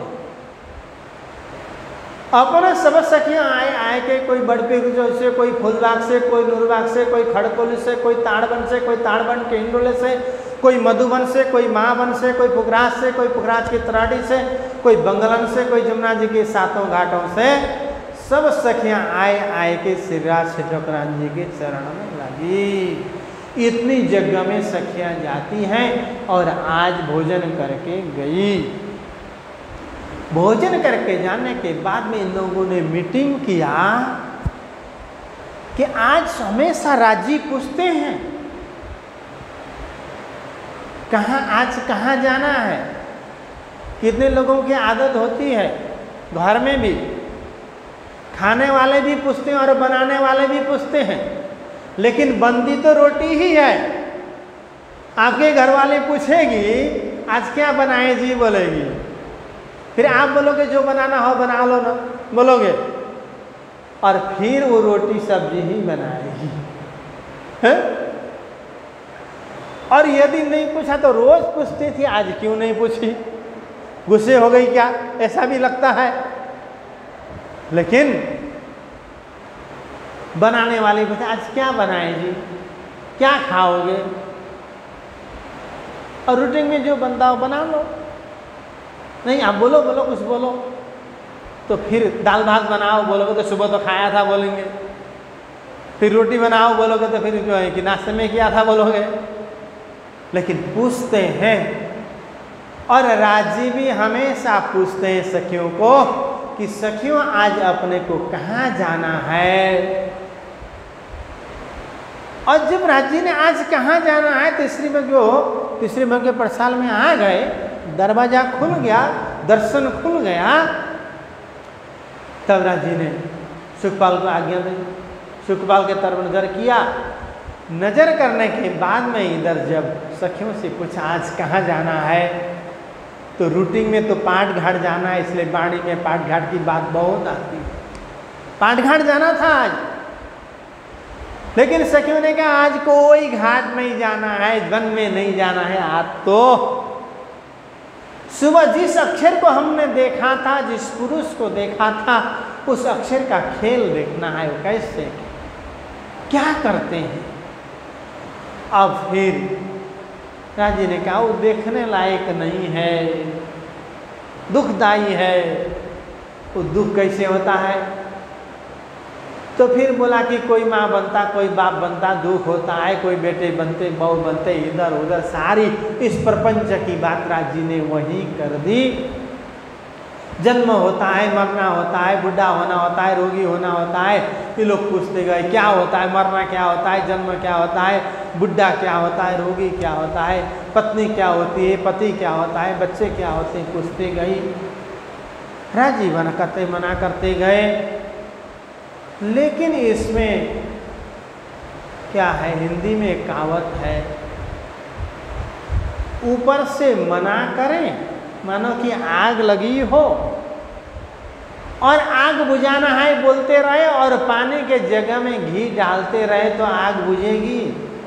अपने सब सखियां आए आए के, कोई बड़पीर से, कोई फूलबाग से, कोई नूरबाग से, कोई खड़कोली से, कोई ताड़बन से, कोई ताड़बन के इंडोले से, कोई मधुबन से, कोई महाबन से, कोई पुखराज से, कोई पुखराज की तराड़ी से, कोई बंगलन से, कोई जमुना जी के सातों घाटों से, सब सखियां आए आए के श्रीराज श्री ठाकुरान जी के चरण में लगी। इतनी जगह में सखियां जाती हैं और आज भोजन करके गई। भोजन करके जाने के बाद में इन लोगों ने मीटिंग किया कि आज हमेशा राजी पूछते हैं कहाँ आज कहाँ जाना है। कितने लोगों की आदत होती है, घर में भी खाने वाले भी पूछते हैं और बनाने वाले भी पूछते हैं, लेकिन बनती तो रोटी ही है। आपके घर वाले पूछेगी आज क्या बनाए जी, बोलेगी, फिर आप बोलोगे जो बनाना हो बना लो ना, बोलोगे, और फिर वो रोटी सब्जी ही बनाएगी है? और यदि नहीं पूछा तो रोज पूछती थी, आज क्यों नहीं पूछी, गुस्से हो गई क्या, ऐसा भी लगता है। लेकिन बनाने वाले पूछे आज क्या बनाए जी, क्या खाओगे, और रूटीन में जो बनता हो बना लो। नहीं आप बोलो बोलो कुछ बोलो, तो फिर दाल भात बनाओ बोलोगे तो सुबह तो खाया था बोलेंगे, फिर रोटी बनाओ बोलोगे तो फिर जो है कि नाश्ते में किया था बोलोगे। लेकिन पूछते हैं, और राजी भी हमेशा पूछते हैं सखियों को कि सखियों आज अपने को कहाँ जाना है। और जब राजी ने आज कहाँ जाना है, तीसरी में जो तीसरी में के प्रसाल में आ गए, दरवाजा खुल गया, दर्शन खुल गया, तब राजी ने सुखपाल को आज्ञा दी। सुखपाल के तरफ नजर किया, नजर करने के बाद में इधर जब सखियों से पूछा आज कहाँ जाना है, तो रूटीन में तो पाट घाट जाना है, इसलिए बाणी में पाट घाट की बात बहुत आती है। पाट घाट जाना था आज, लेकिन सखियों ने कहा आज कोई घाट नहीं जाना है, वन में नहीं जाना है, आज तो सुबह जिस अक्षर को हमने देखा था, जिस पुरुष को देखा था, उस अक्षर का खेल देखना है, वो कैसे क्या करते हैं। अब फिर राजी ने कहा वो देखने लायक नहीं है, दुखदाई है। वो दुख कैसे होता है, तो फिर बोला कि कोई माँ बनता, कोई बाप बनता, दुख होता है, कोई बेटे बनते, बहू बनते, इधर उधर सारी इस प्रपंच की बात राजी ने वही कर दी। जन्म होता है, मरना होता है, बुढ़ा होना होता है, रोगी होना होता है, ये लोग पूछते गए क्या होता है, मरना क्या होता है, जन्म क्या होता है, बुढ़ा क्या होता है, रोगी क्या होता है, पत्नी क्या होती है, पति क्या होता है, बच्चे क्या होते हैं, पूछते गई। राजी मना करते मना करते गए। लेकिन इसमें क्या है, हिंदी में एक कहावत है, ऊपर से मना करें, मानो कि आग लगी हो और आग बुझाना है बोलते रहे, और पानी के जगह में घी डालते रहे तो आग बुझेगी।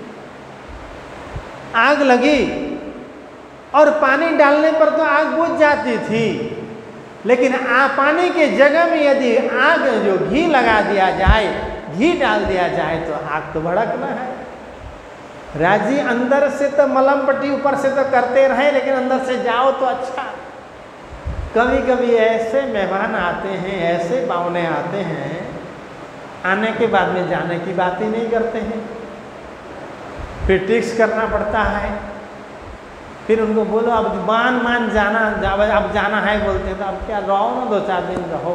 आग लगी और पानी डालने पर तो आग बुझ जाती थी, लेकिन आ पानी के जगह में यदि आग जो घी लगा दिया जाए, घी डाल दिया जाए तो आग तो भड़कना है। राजी अंदर से तो मलम पट्टी ऊपर से तो करते रहे, लेकिन अंदर से जाओ तो अच्छा। कभी कभी ऐसे मेहमान आते हैं, ऐसे बावने आते हैं, आने के बाद में जाने की बात ही नहीं करते हैं, फिर टिक्स करना पड़ता है। फिर उनको बोलो अब मान मान जाना, अब जाना है बोलते हैं, तो अब क्या रहो ना, दो चार दिन रहो,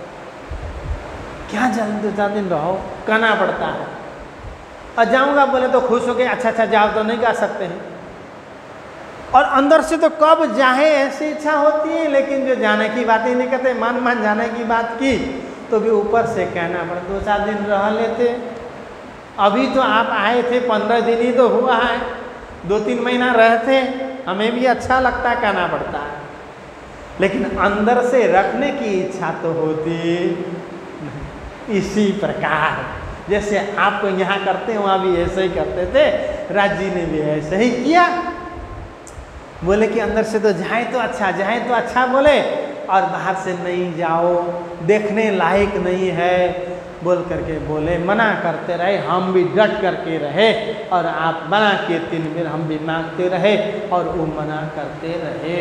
क्या जान दो चार दिन रहो, कहना पड़ता है। और जाऊंगा बोले तो खुश हो गए, अच्छा अच्छा जाओ, तो नहीं जा सकते हैं। और अंदर से तो कब जाए ऐसी इच्छा होती है, लेकिन जो जाने की बात ही नहीं करते, मान मान जाने की बात की, तो भी ऊपर से कहना पड़ा, दो चार दिन रह लेते। अभी तो आप आए थे, पंद्रह दिन ही तो हुआ है, दो तीन महीना रहते, हमें भी अच्छा लगता है, कहना पड़ता है। लेकिन अंदर से रखने की इच्छा तो होती नहीं। इसी प्रकार जैसे आपको यहाँ करते हैं वहाँ भी ऐसे ही करते थे, राज जी ने भी ऐसे ही किया। बोले कि अंदर से तो जाए तो अच्छा, जाए तो अच्छा बोले, और बाहर से नहीं जाओ, देखने लायक नहीं है बोल करके बोले, मना करते रहे। हम भी डट करके रहे और आप मना के तीन बार हम भी मांगते रहे और वो मना करते रहे।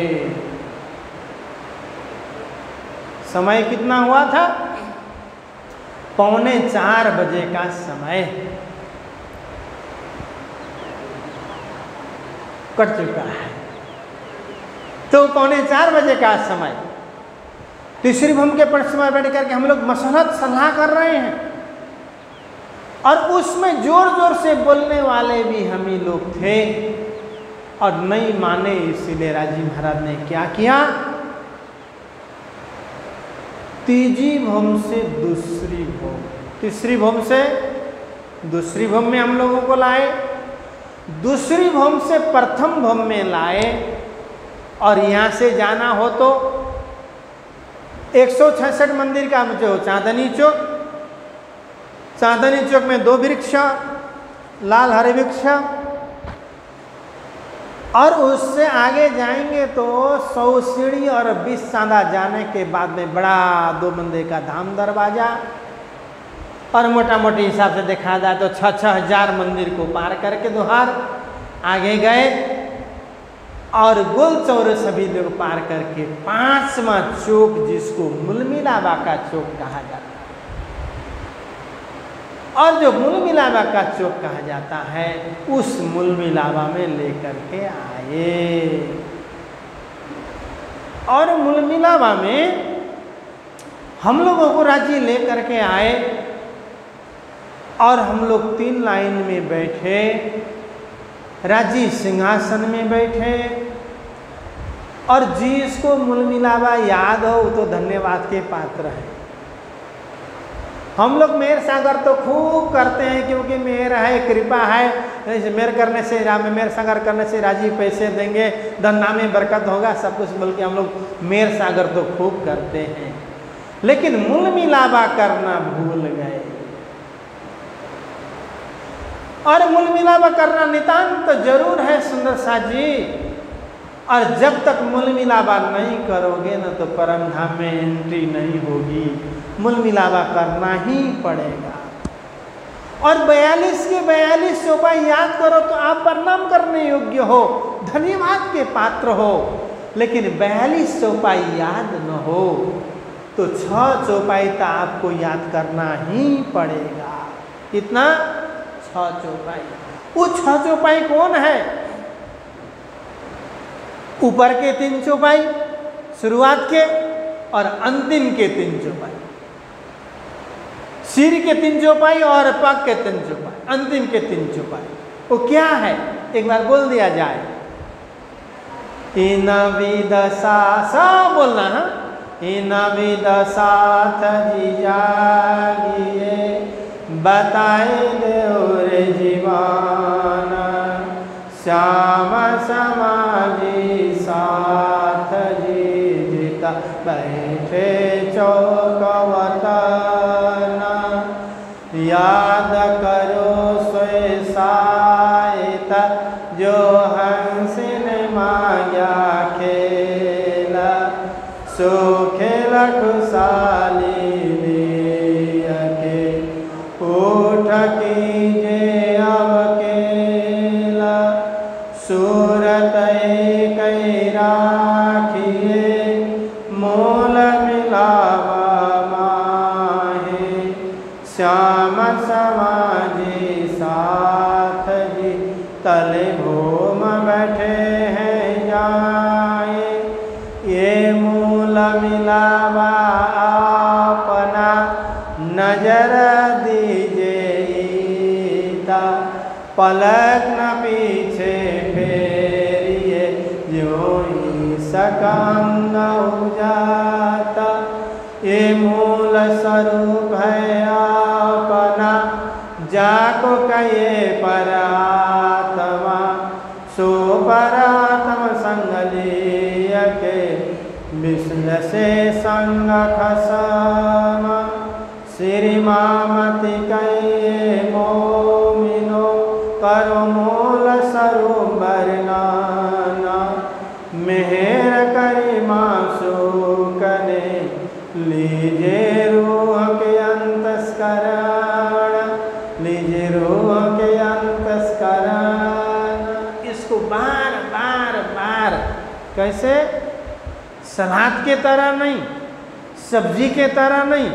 समय कितना हुआ था? पौने चार बजे का समय कट चुका है। तो पौने चार बजे का समय, तीसरी भूमि के पक्ष में बैठ करके हम लोग मसलहत सलाह कर रहे हैं, और उसमें जोर जोर से बोलने वाले भी हम ही लोग थे और नहीं माने। इसीलिए राजी महाराज ने क्या किया, तीजी भूमि से दूसरी भूमि, तीसरी भूमि से दूसरी भूमि में हम लोगों को लाए, दूसरी भूमि से प्रथम भूमि में लाए। और यहाँ से जाना हो तो एक सौ छियासठ मंदिर का जो चांदनी चौक, चांदनी चौक में दो वृक्ष, लाल हरे वृक्ष, और उससे आगे जाएंगे तो सौ सीढ़ी और बीस सांदा जाने के बाद में बड़ा दो मंदिर का धाम दरवाजा, और मोटा मोटी हिसाब से देखा जाए तो छः छः हजार मंदिर को पार करके दोहार आगे गए, और गोल चौर सभी लोग पार करके पांचवा चौक, जिसको मुलमिलावा का चौक कहा जाता है, और जो मुलमिलावा का चौक कहा जाता है उस मुलमिलावा में लेकर के आए। और मुलमिलावा में हम लोगों को राजी लेकर के आए, और हम लोग तीन लाइन में बैठे, राजी सिंहासन में बैठे, और जिसको मुलमिलावा याद हो वो तो धन्यवाद के पात्र है। हम लोग मेहर सागर तो खूब करते हैं, क्योंकि मेहर है, कृपा है, मेहर करने से मेहर सागर करने से राजी पैसे देंगे, धंधा में बरकत होगा, सब कुछ बोल के हम लोग मेहर सागर तो खूब करते हैं। लेकिन मुलमिलावा करना भूल गए, और मुलमिलावा करना नितांत तो जरूर है सुंदर सा जी। और जब तक मुलमिलावा नहीं करोगे ना तो परम धाम में एंट्री नहीं होगी, मुलमिलावा करना ही पड़ेगा। और बयालीस के बयालीस चौपाई याद करो तो आप प्रणाम करने योग्य हो, धन्यवाद के पात्र हो। लेकिन बयालीस चौपाई याद न हो तो छह चौपाई तो आपको याद करना ही पड़ेगा। कितना? छह चौपाई। वो छह चौपाई कौन है? ऊपर के तीन चौपाई, शुरुआत के और अंतिम के तीन चौपाई, सिर के तीन चौपाई और पग के तीन चौपाई, अंतिम के तीन चौपाई। वो क्या है एक बार बोल दिया जाए। इन विद सा बोलना है। इन विद साथ जिजागिए बताए देवरे जीवन, श्याम समाजी साथ जी जिता बैठे चौकवतन, याद करो सोए सायत जो हंसिन माया खेला, सो खेल खुशाली के उठ कीजे अब केला, सूरत कई राखिए मोल मिलावा माहे, श्याम समाजी साथ जी तले भूम बैठे हैं जाए, ये मूल मिलावा अपना नजर दीजिएता, पलक न पीछे फेरिए जो ही सकंग हो जाता, ये मूल सा स्वरूप है अपना, जाको कहे परात्मा, सो परात्म संग लिय के, विष्णु से संग खसम, श्री मामति कहे मोमिनो, करो मूल स्वरूप वर्णना, मेहर करी मासु कने, लीजे रूह के अंतस्करण, लीजे रूह के अंतस्करण। इसको बार बार बार, कैसे? सलाद के तरह नहीं, सब्जी के तरह नहीं,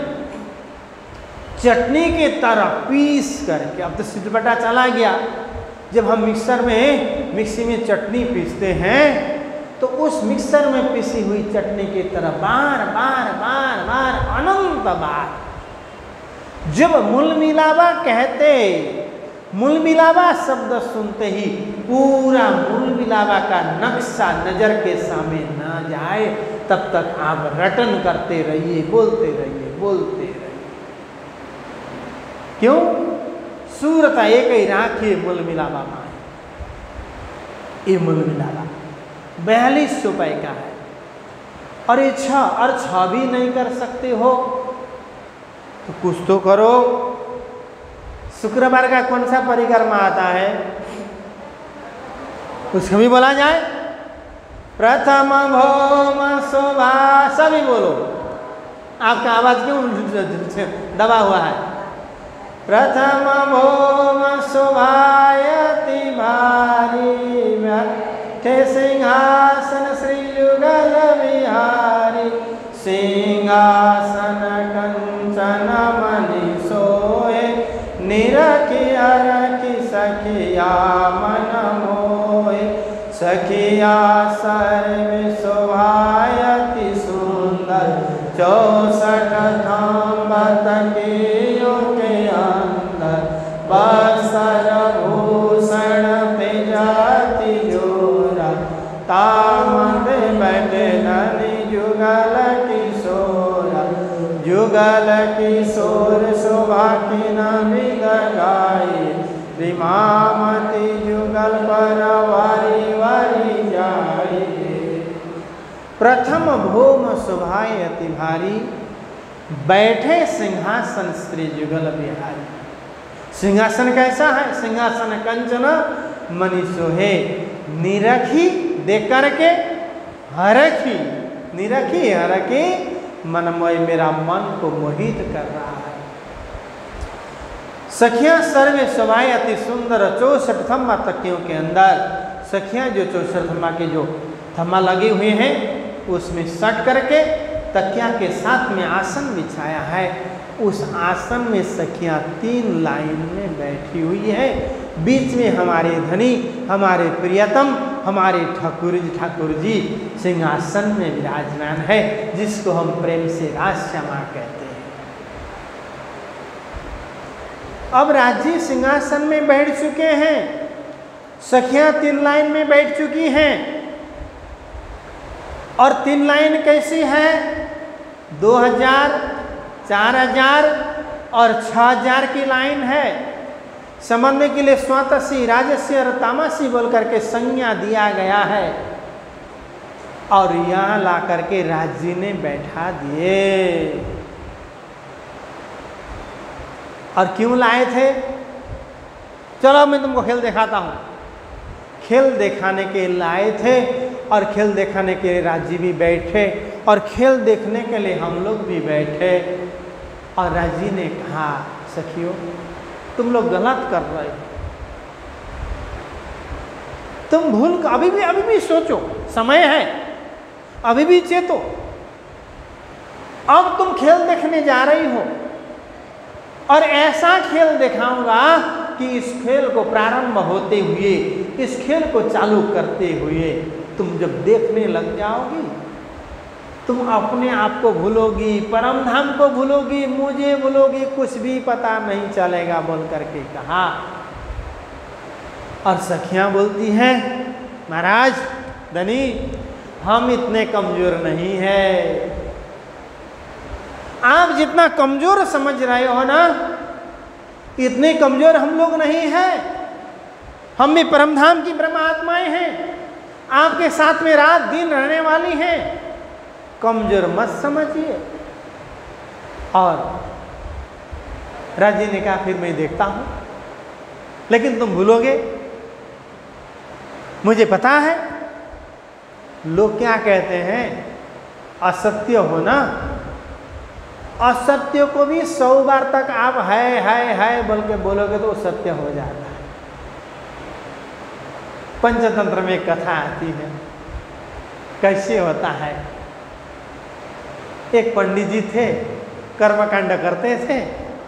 चटनी के तरह पीस करके। अब तो सिलबट्टा चला गया, जब हम मिक्सर में मिक्सी में चटनी पीसते हैं तो उस मिक्सर में पिसी हुई चटनी की तरह बार बार बार बार अनंत बार। जब मूल मिलावा कहते, मूल मिलावा शब्द सुनते ही पूरा मूल मिलावा का नक्शा नजर के सामने न जाए तब तक आप रटन करते रहिए, बोलते रहिए, बोलते रहिए। क्यों? सूरत एक ही राखिए मूल मिलावा माए। ये मूल मिलावा बयालीस रुपए का है, और ये छ और छ भी नहीं कर सकते हो तो कुछ तो करो। शुक्रवार का कौन सा परिक्रमा आता है, उसको भी बोला जाए। प्रथम भौम शोभा, सभी बोलो। आपका आवाज क्यों दबा हुआ है? प्रथम भौम शोभायति भारी, बैठे सिंहासन श्री युगल बिहारी, सिंहासन कंचन मणि सोए, निरखी अरखी सखिया मन मोहे, सखिया सर्व शोभायति सुंदर, चौसठ धाम बतकियों के अंदर, बसर भूषण पे जाति जोरा, तामद बैठे धनी जुगल किशोरा, जुगल किशोर शोभा की नमिग गाई, रिमामति जुगल पर वारी वारी जाई। प्रथम भौम शोभाय अति भारी, बैठे सिंहासन श्री जुगल बिहारी। सिंहासन कैसा है? सिंहासन कंचन मणि सोहे, निरखी देख करके, हरखी, निरखी हरखी, मनमय मेरा मन को मोहित कर रहा है। सखियां सर्वे शोभाएं अति सुंदर, चौसठ थम्मा तकियों के अंदर सखियां जो चौसठ थम्मा के जो थम्मा लगे हुए हैं उसमें सट करके तकिया के साथ में आसन बिछाया है। उस आसन में सखियां तीन लाइन में बैठी हुई है। बीच में हमारे धनी, हमारे प्रियतम, हमारे ठाकुर जी ठाकुर जी सिंहासन में विराजमान है, जिसको हम प्रेम से राजश्यामा कहते हैं। अब राजी सिंहासन में बैठ चुके हैं, सखियां तीन लाइन में बैठ चुकी हैं। और तीन लाइन कैसी है? दो हजार, चार हजार और छह हजार की लाइन है। समझने के लिए स्वातसी, राजसी और तामसी बोल करके संज्ञा दिया गया है, और यहां ला करके राजी ने बैठा दिए। और क्यों लाए थे? चलो मैं तुमको खेल दिखाता हूं। खेल दिखाने के लाए थे, और खेल दिखाने के लिए राजी भी बैठे, और खेल देखने के लिए हम लोग भी बैठे। और राजी ने कहा, सखियों तुम लोग गलत कर रहे हो, तुम भूल, अभी भी अभी भी सोचो, समय है, अभी भी चेतो। अब तुम खेल देखने जा रही हो, और ऐसा खेल दिखाऊंगा कि इस खेल को प्रारंभ होते हुए, इस खेल को चालू करते हुए तुम जब देखने लग जाओगी, तुम अपने आप को भूलोगी, परम धाम को भूलोगी, मुझे भूलोगी, कुछ भी पता नहीं चलेगा बोल करके कहा। और सखियां बोलती हैं, महाराज धनी हम इतने कमजोर नहीं है, आप जितना कमजोर समझ रहे हो ना, इतने कमजोर हम लोग नहीं हैं। हम भी परमधाम की ब्रह्म आत्माएं हैं, आपके साथ में रात दिन रहने वाली हैं। कमजोर मत समझिए। और राजी ने कहा फिर मैं देखता हूं, लेकिन तुम भूलोगे, मुझे पता है लोग क्या कहते हैं, असत्य हो ना, असत्य को भी सौ बार तक आप है है है बोल के बोलोगे तो सत्य हो जाता है। पंचतंत्र में एक कथा आती है, कैसे होता है। एक पंडित जी थे, कर्मकांड करते थे,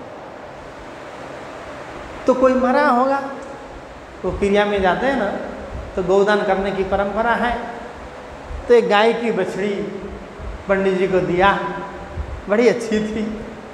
तो कोई मरा होगा तो क्रिया में जाते हैं ना, तो गोदान करने की परंपरा है। तो एक गाय की बछड़ी पंडित जी को दिया, बड़ी अच्छी थी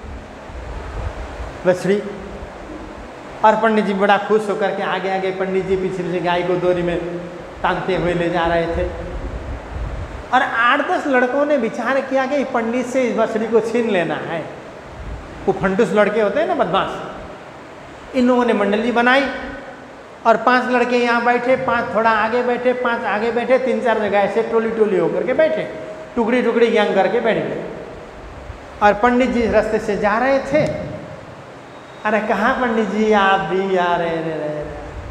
बछड़ी, और पंडित जी बड़ा खुश होकर के आगे आगे पंडित जी पीछे से गाय को डोरी में टांगते हुए ले जा रहे थे। और आठ दस लड़कों ने विचार किया कि पंडित से इस बछड़ी को छीन लेना है। वो फंटूस लड़के होते हैं ना, बदमाश। इन लोगों ने मंडली बनाई और पांच लड़के यहाँ बैठे, पांच थोड़ा आगे बैठे, पांच आगे बैठे, तीन चार जगह ऐसे टोली टोली होकर के बैठे, टुकड़ी टुकड़ी यंग करके बैठ गए। और पंडित जी रास्ते से जा रहे थे। अरे कहाँ पंडित जी, आप भी आ रहे रहे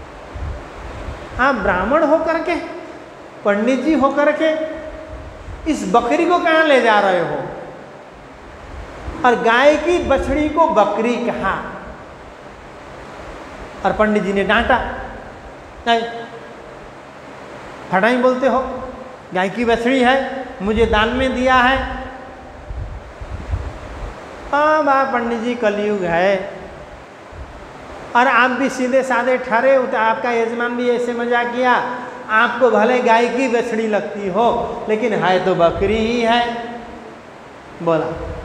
आप ब्राह्मण होकर के, पंडित जी होकर के इस बकरी को कहाँ ले जा रहे हो? और गाय की बछड़ी को बकरी कहा। और पंडित जी ने डांटा, नहीं फटाई बोलते हो, गाय की बछड़ी है, मुझे दान में दिया है। हाँ बा पंडित जी, कलयुग है और आप भी सीधे साधे ठहरे, आपका यजमान भी ऐसे मजाक किया, आपको भले गाय की बछड़ी लगती हो लेकिन है तो बकरी ही है, बोला।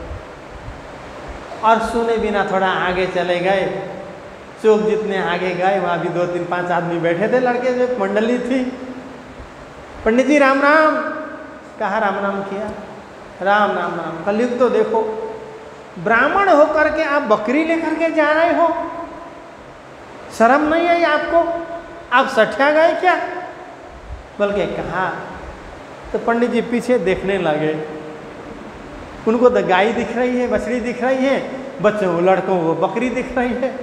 और सुने बिना थोड़ा आगे चले गए। चौक जितने आगे गए वहाँ भी दो तीन पांच आदमी बैठे थे, लड़के जो मंडली थी। पंडित जी राम राम, कहा राम राम किया, राम राम राम। कलयुग तो देखो, ब्राह्मण होकर के आप बकरी लेकर के जा रहे हो, शर्म नहीं आई आपको? आप सठिया गए क्या? बल्कि कहा। तो पंडित जी पीछे देखने लगे, उनको तो गाय दिख रही है, बछड़ी दिख रही है, बच्चों लड़कों को बकरी दिख रही है।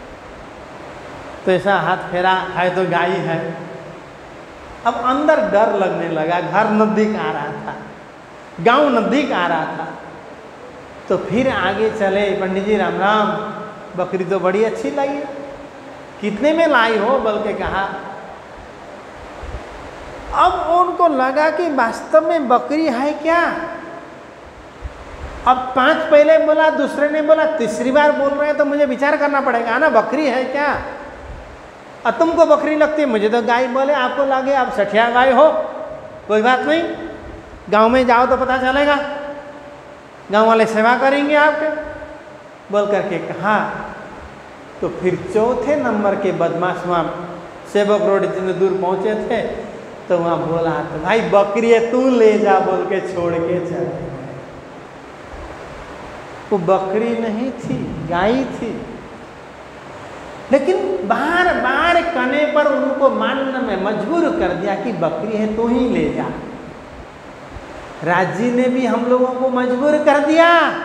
तो ऐसा हाथ फेरा, है तो गाय है। अब अंदर डर लगने लगा, घर नजदीक आ रहा था, गांव नजदीक आ रहा था। तो फिर आगे चले, पंडित जी राम राम, बकरी तो बड़ी अच्छी लगी, कितने में लाई हो? बल्कि कहा। अब उनको लगा कि वास्तव में बकरी है क्या। अब पांच पहले बोला, दूसरे ने बोला, तीसरी बार बोल रहे हैं तो मुझे विचार करना पड़ेगा ना, बकरी है क्या। और तुमको बकरी लगती है, मुझे तो गाय बोले, आपको लगे आप सठिया गाय हो, कोई बात नहीं, गांव में जाओ तो पता चलेगा, गांव वाले सेवा करेंगे आपके, बोल करके कहा। तो फिर चौथे नंबर के बदमाश वहाँ सेवक रोड जितने दूर पहुँचे थे, तो वहाँ बोला, तो भाई बकरी है, तू ले जा, बोल के छोड़ के चले। वो बकरी नहीं थी, गाय थी। लेकिन बार बार कहने पर उनको मानने में मजबूर कर दिया कि बकरी है तो ही ले जा। राजी ने भी हम लोगों को मजबूर कर दिया।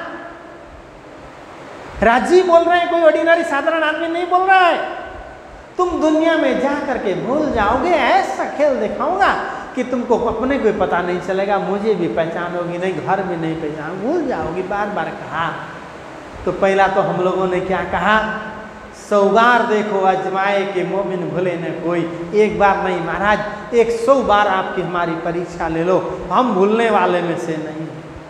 राजी बोल रहे हैं, कोई ऑर्डिनरी साधारण आदमी नहीं बोल रहा है। तुम दुनिया में जा करके भूल जाओगे, ऐसा खेल दिखाऊंगा कि तुमको अपने कोई पता नहीं चलेगा, मुझे भी पहचानोगी नहीं, घर भी नहीं पहचान, भूल जाओगी। बार बार कहा। तो पहला तो हम लोगों ने क्या कहा, सौ बार देखो अजमाए कि मोमिन भूले न कोई, एक बार नहीं महाराज, एक सौ बार आपकी हमारी परीक्षा ले लो, हम भूलने वाले में से नहीं।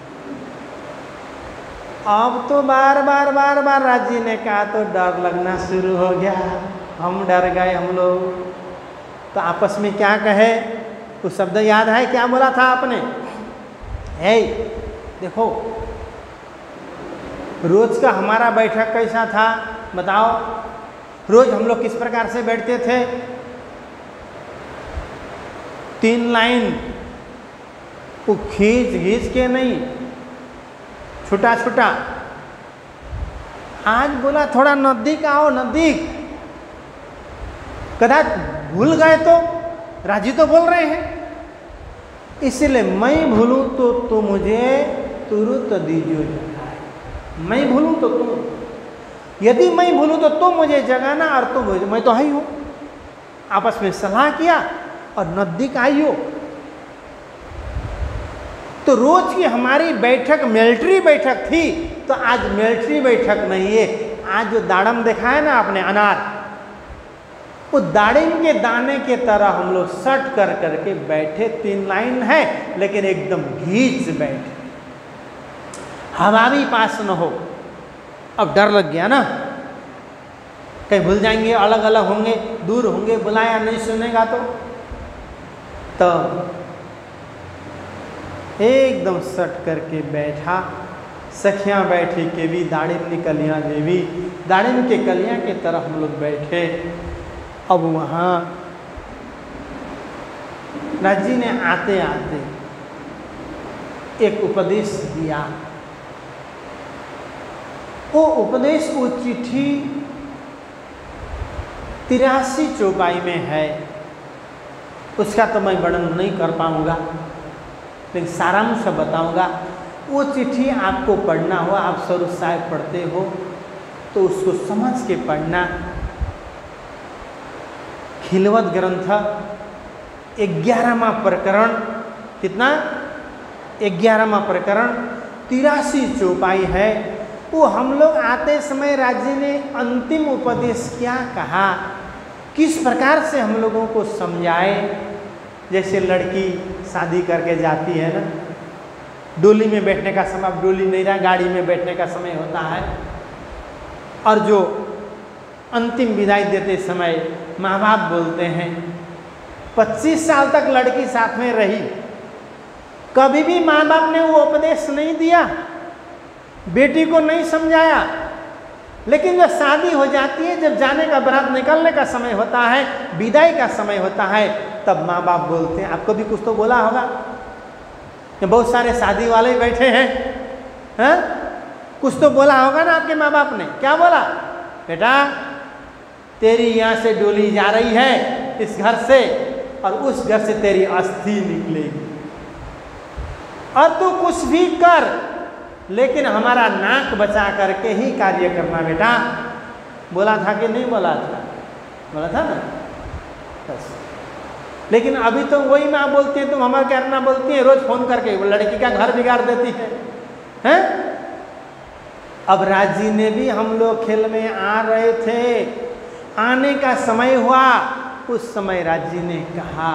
अब तो बार बार बार बार राजी ने कहा तो डर लगना शुरू हो गया, हम डर गए हम लोग। तो आपस में क्या कहे, कुछ शब्द याद है, क्या बोला था आपने? हे देखो, रोज का हमारा बैठक कैसा था बताओ? रोज हम लोग किस प्रकार से बैठते थे? तीन लाइन, वो खींच खींच के नहीं, छोटा छोटा आज बोला थोड़ा नजदीक आओ, नजदीक। कदाच भूल गए तो राजी तो बोल रहे हैं, इसलिए मैं भूलूं तो तू मुझे तुरंत दीजिए जगाए। मैं भूलूं तो तुम, यदि मैं भूलूं तो तुम मुझे जगाना और तुम मुझे, मैं तो आई हूं। आपस में सलाह किया और नजदीक आई हो। तो रोज की हमारी बैठक मिलिट्री बैठक थी, तो आज मिलिट्री बैठक नहीं है। आज जो दाड़म देखा है ना आपने, अनार, वो दाड़िम के दाने के तरह हम लोग सट कर करके बैठे। तीन लाइन है लेकिन एकदम घींच बैठे, हवा भी पास न हो। अब डर लग गया ना, कहीं भूल जाएंगे, अलग अलग होंगे, दूर होंगे, बुलाया नहीं सुनेगा तो तो एकदम सट करके बैठा। सखियां बैठी के भी दाड़िम निकलियां देवी, दाड़िम के कलियां के तरह हम लोग बैठे। अब वहाँ राजी ने आते आते एक उपदेश दिया। वो उपदेश, वो चिट्ठी तिरासी चौपाई में है, उसका तो मैं वर्णन नहीं कर पाऊंगा, लेकिन सारांश बताऊंगा। वो चिट्ठी आपको पढ़ना हो, आप स्वरूप साहिब पढ़ते हो तो उसको समझ के पढ़ना। खिलवत ग्रंथ ग्यारहवां प्रकरण, कितना? ग्यारहवां प्रकरण, तिरासी चौपाई है। वो हम लोग आते समय राज्य ने अंतिम उपदेश क्या कहा, किस प्रकार से हम लोगों को समझाए। जैसे लड़की शादी करके जाती है ना, डोली में बैठने का समय, अब डोली नहीं रहा, गाड़ी में बैठने का समय होता है। और जो अंतिम विदाई देते समय माँ बाप बोलते हैं, पच्चीस साल तक लड़की साथ में रही, कभी भी माँ बाप ने वो उपदेश नहीं दिया, बेटी को नहीं समझाया। लेकिन जब शादी हो जाती है, जब जाने का बारात निकलने का समय होता है, विदाई का समय होता है, तब माँ बाप बोलते हैं। आपको भी कुछ तो बोला होगा, बहुत सारे शादी वाले बैठे हैं, हैं? कुछ तो बोला होगा ना आपके माँ बाप ने। क्या बोला? बेटा तेरी यहाँ से डोली जा रही है इस घर से, और उस घर से तेरी अस्थि निकलेगी, और तू कुछ भी कर लेकिन हमारा नाक बचा करके ही कार्य करना बेटा। बोला था कि नहीं बोला था? बोला था ना, बस। लेकिन अभी तो वही माँ बोलती है, तुम हमारे क्या करना बोलती है, रोज फोन करके वो लड़की का घर बिगाड़ देती है, हैं? अब राजी ने भी, हम लोग खेल में आ रहे थे, आने का समय हुआ, उस समय राजी ने कहा,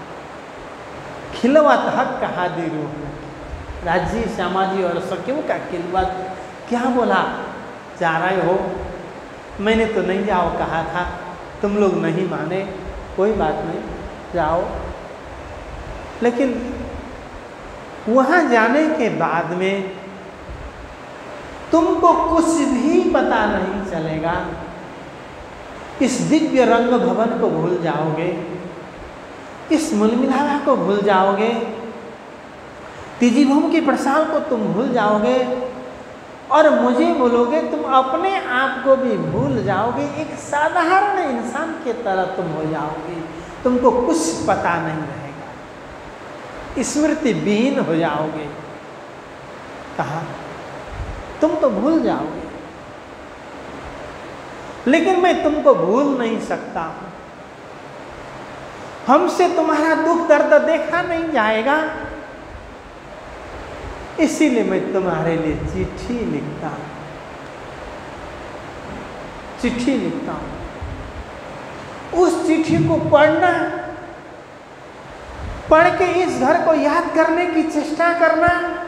खिलवत हक कहा दी रूह। राजी, श्यामा जी और सखियों का खिलवत क्या बोला? जा रहे हो? मैंने तो नहीं जाओ कहा था, तुम लोग नहीं माने, कोई बात नहीं, जाओ। लेकिन वहाँ जाने के बाद में तुमको कुछ भी पता नहीं चलेगा। इस दिव्य रंग भवन को भूल जाओगे, इस मुलमिलावा को भूल जाओगे, तिजिभूम की प्रसाद को तुम भूल जाओगे, और मुझे बोलोगे, तुम अपने आप को भी भूल जाओगे। एक साधारण इंसान के तरह तुम हो जाओगे, तुमको कुछ पता नहीं रहेगा, स्मृति विहीन हो जाओगे। कहा तुम तो भूल जाओगे, लेकिन मैं तुमको भूल नहीं सकता हूं। हमसे तुम्हारा दुख दर्द देखा नहीं जाएगा, इसीलिए मैं तुम्हारे लिए चिट्ठी लिखता हूं, चिट्ठी लिखता हूं। उस चिट्ठी को पढ़ना, पढ़ के इस घर को याद करने की चेष्टा करना।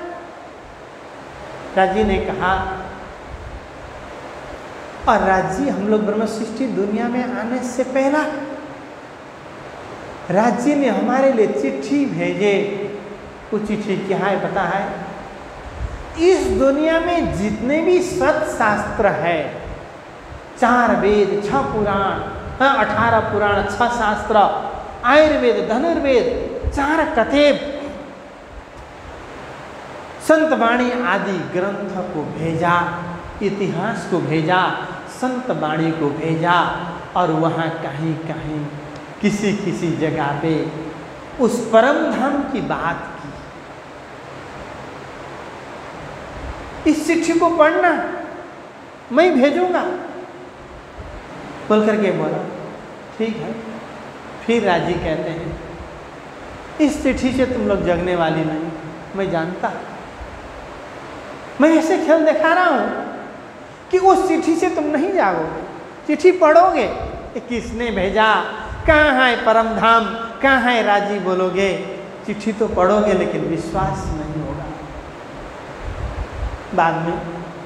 राजी ने कहा, और राजी, हम लोग ब्रह्म सृष्टि दुनिया में आने से पहला राजी ने हमारे लिए चिट्ठी भेजे। वो चिट्ठी क्या है पता है? इस दुनिया में जितने भी सत शास्त्र है, चार वेद, छह पुराण, हाँ अठारह पुराण, छह शास्त्र, आयुर्वेद, धनुर्वेद, चार कथे, संत वाणी आदि ग्रंथ को भेजा। इतिहास को भेजा, संत वाणी को भेजा और वहाँ कहीं कहीं किसी किसी जगह पे उस परम धाम की बात की। इस चिट्ठी को पढ़ना, मैं भेजूंगा बोल करके बोला। ठीक है। फिर राजी कहते हैं इस चिट्ठी से तुम लोग जगने वाली नहीं, मैं जानता। मैं ऐसे खेल दिखा रहा हूं कि उस चिट्ठी से तुम नहीं जागोगे, चिट्ठी पढ़ोगे। ये किसने भेजा, कहाँ है परम धाम, कहाँ है राजी बोलोगे। चिट्ठी तो पढ़ोगे लेकिन विश्वास नहीं होगा। बाद में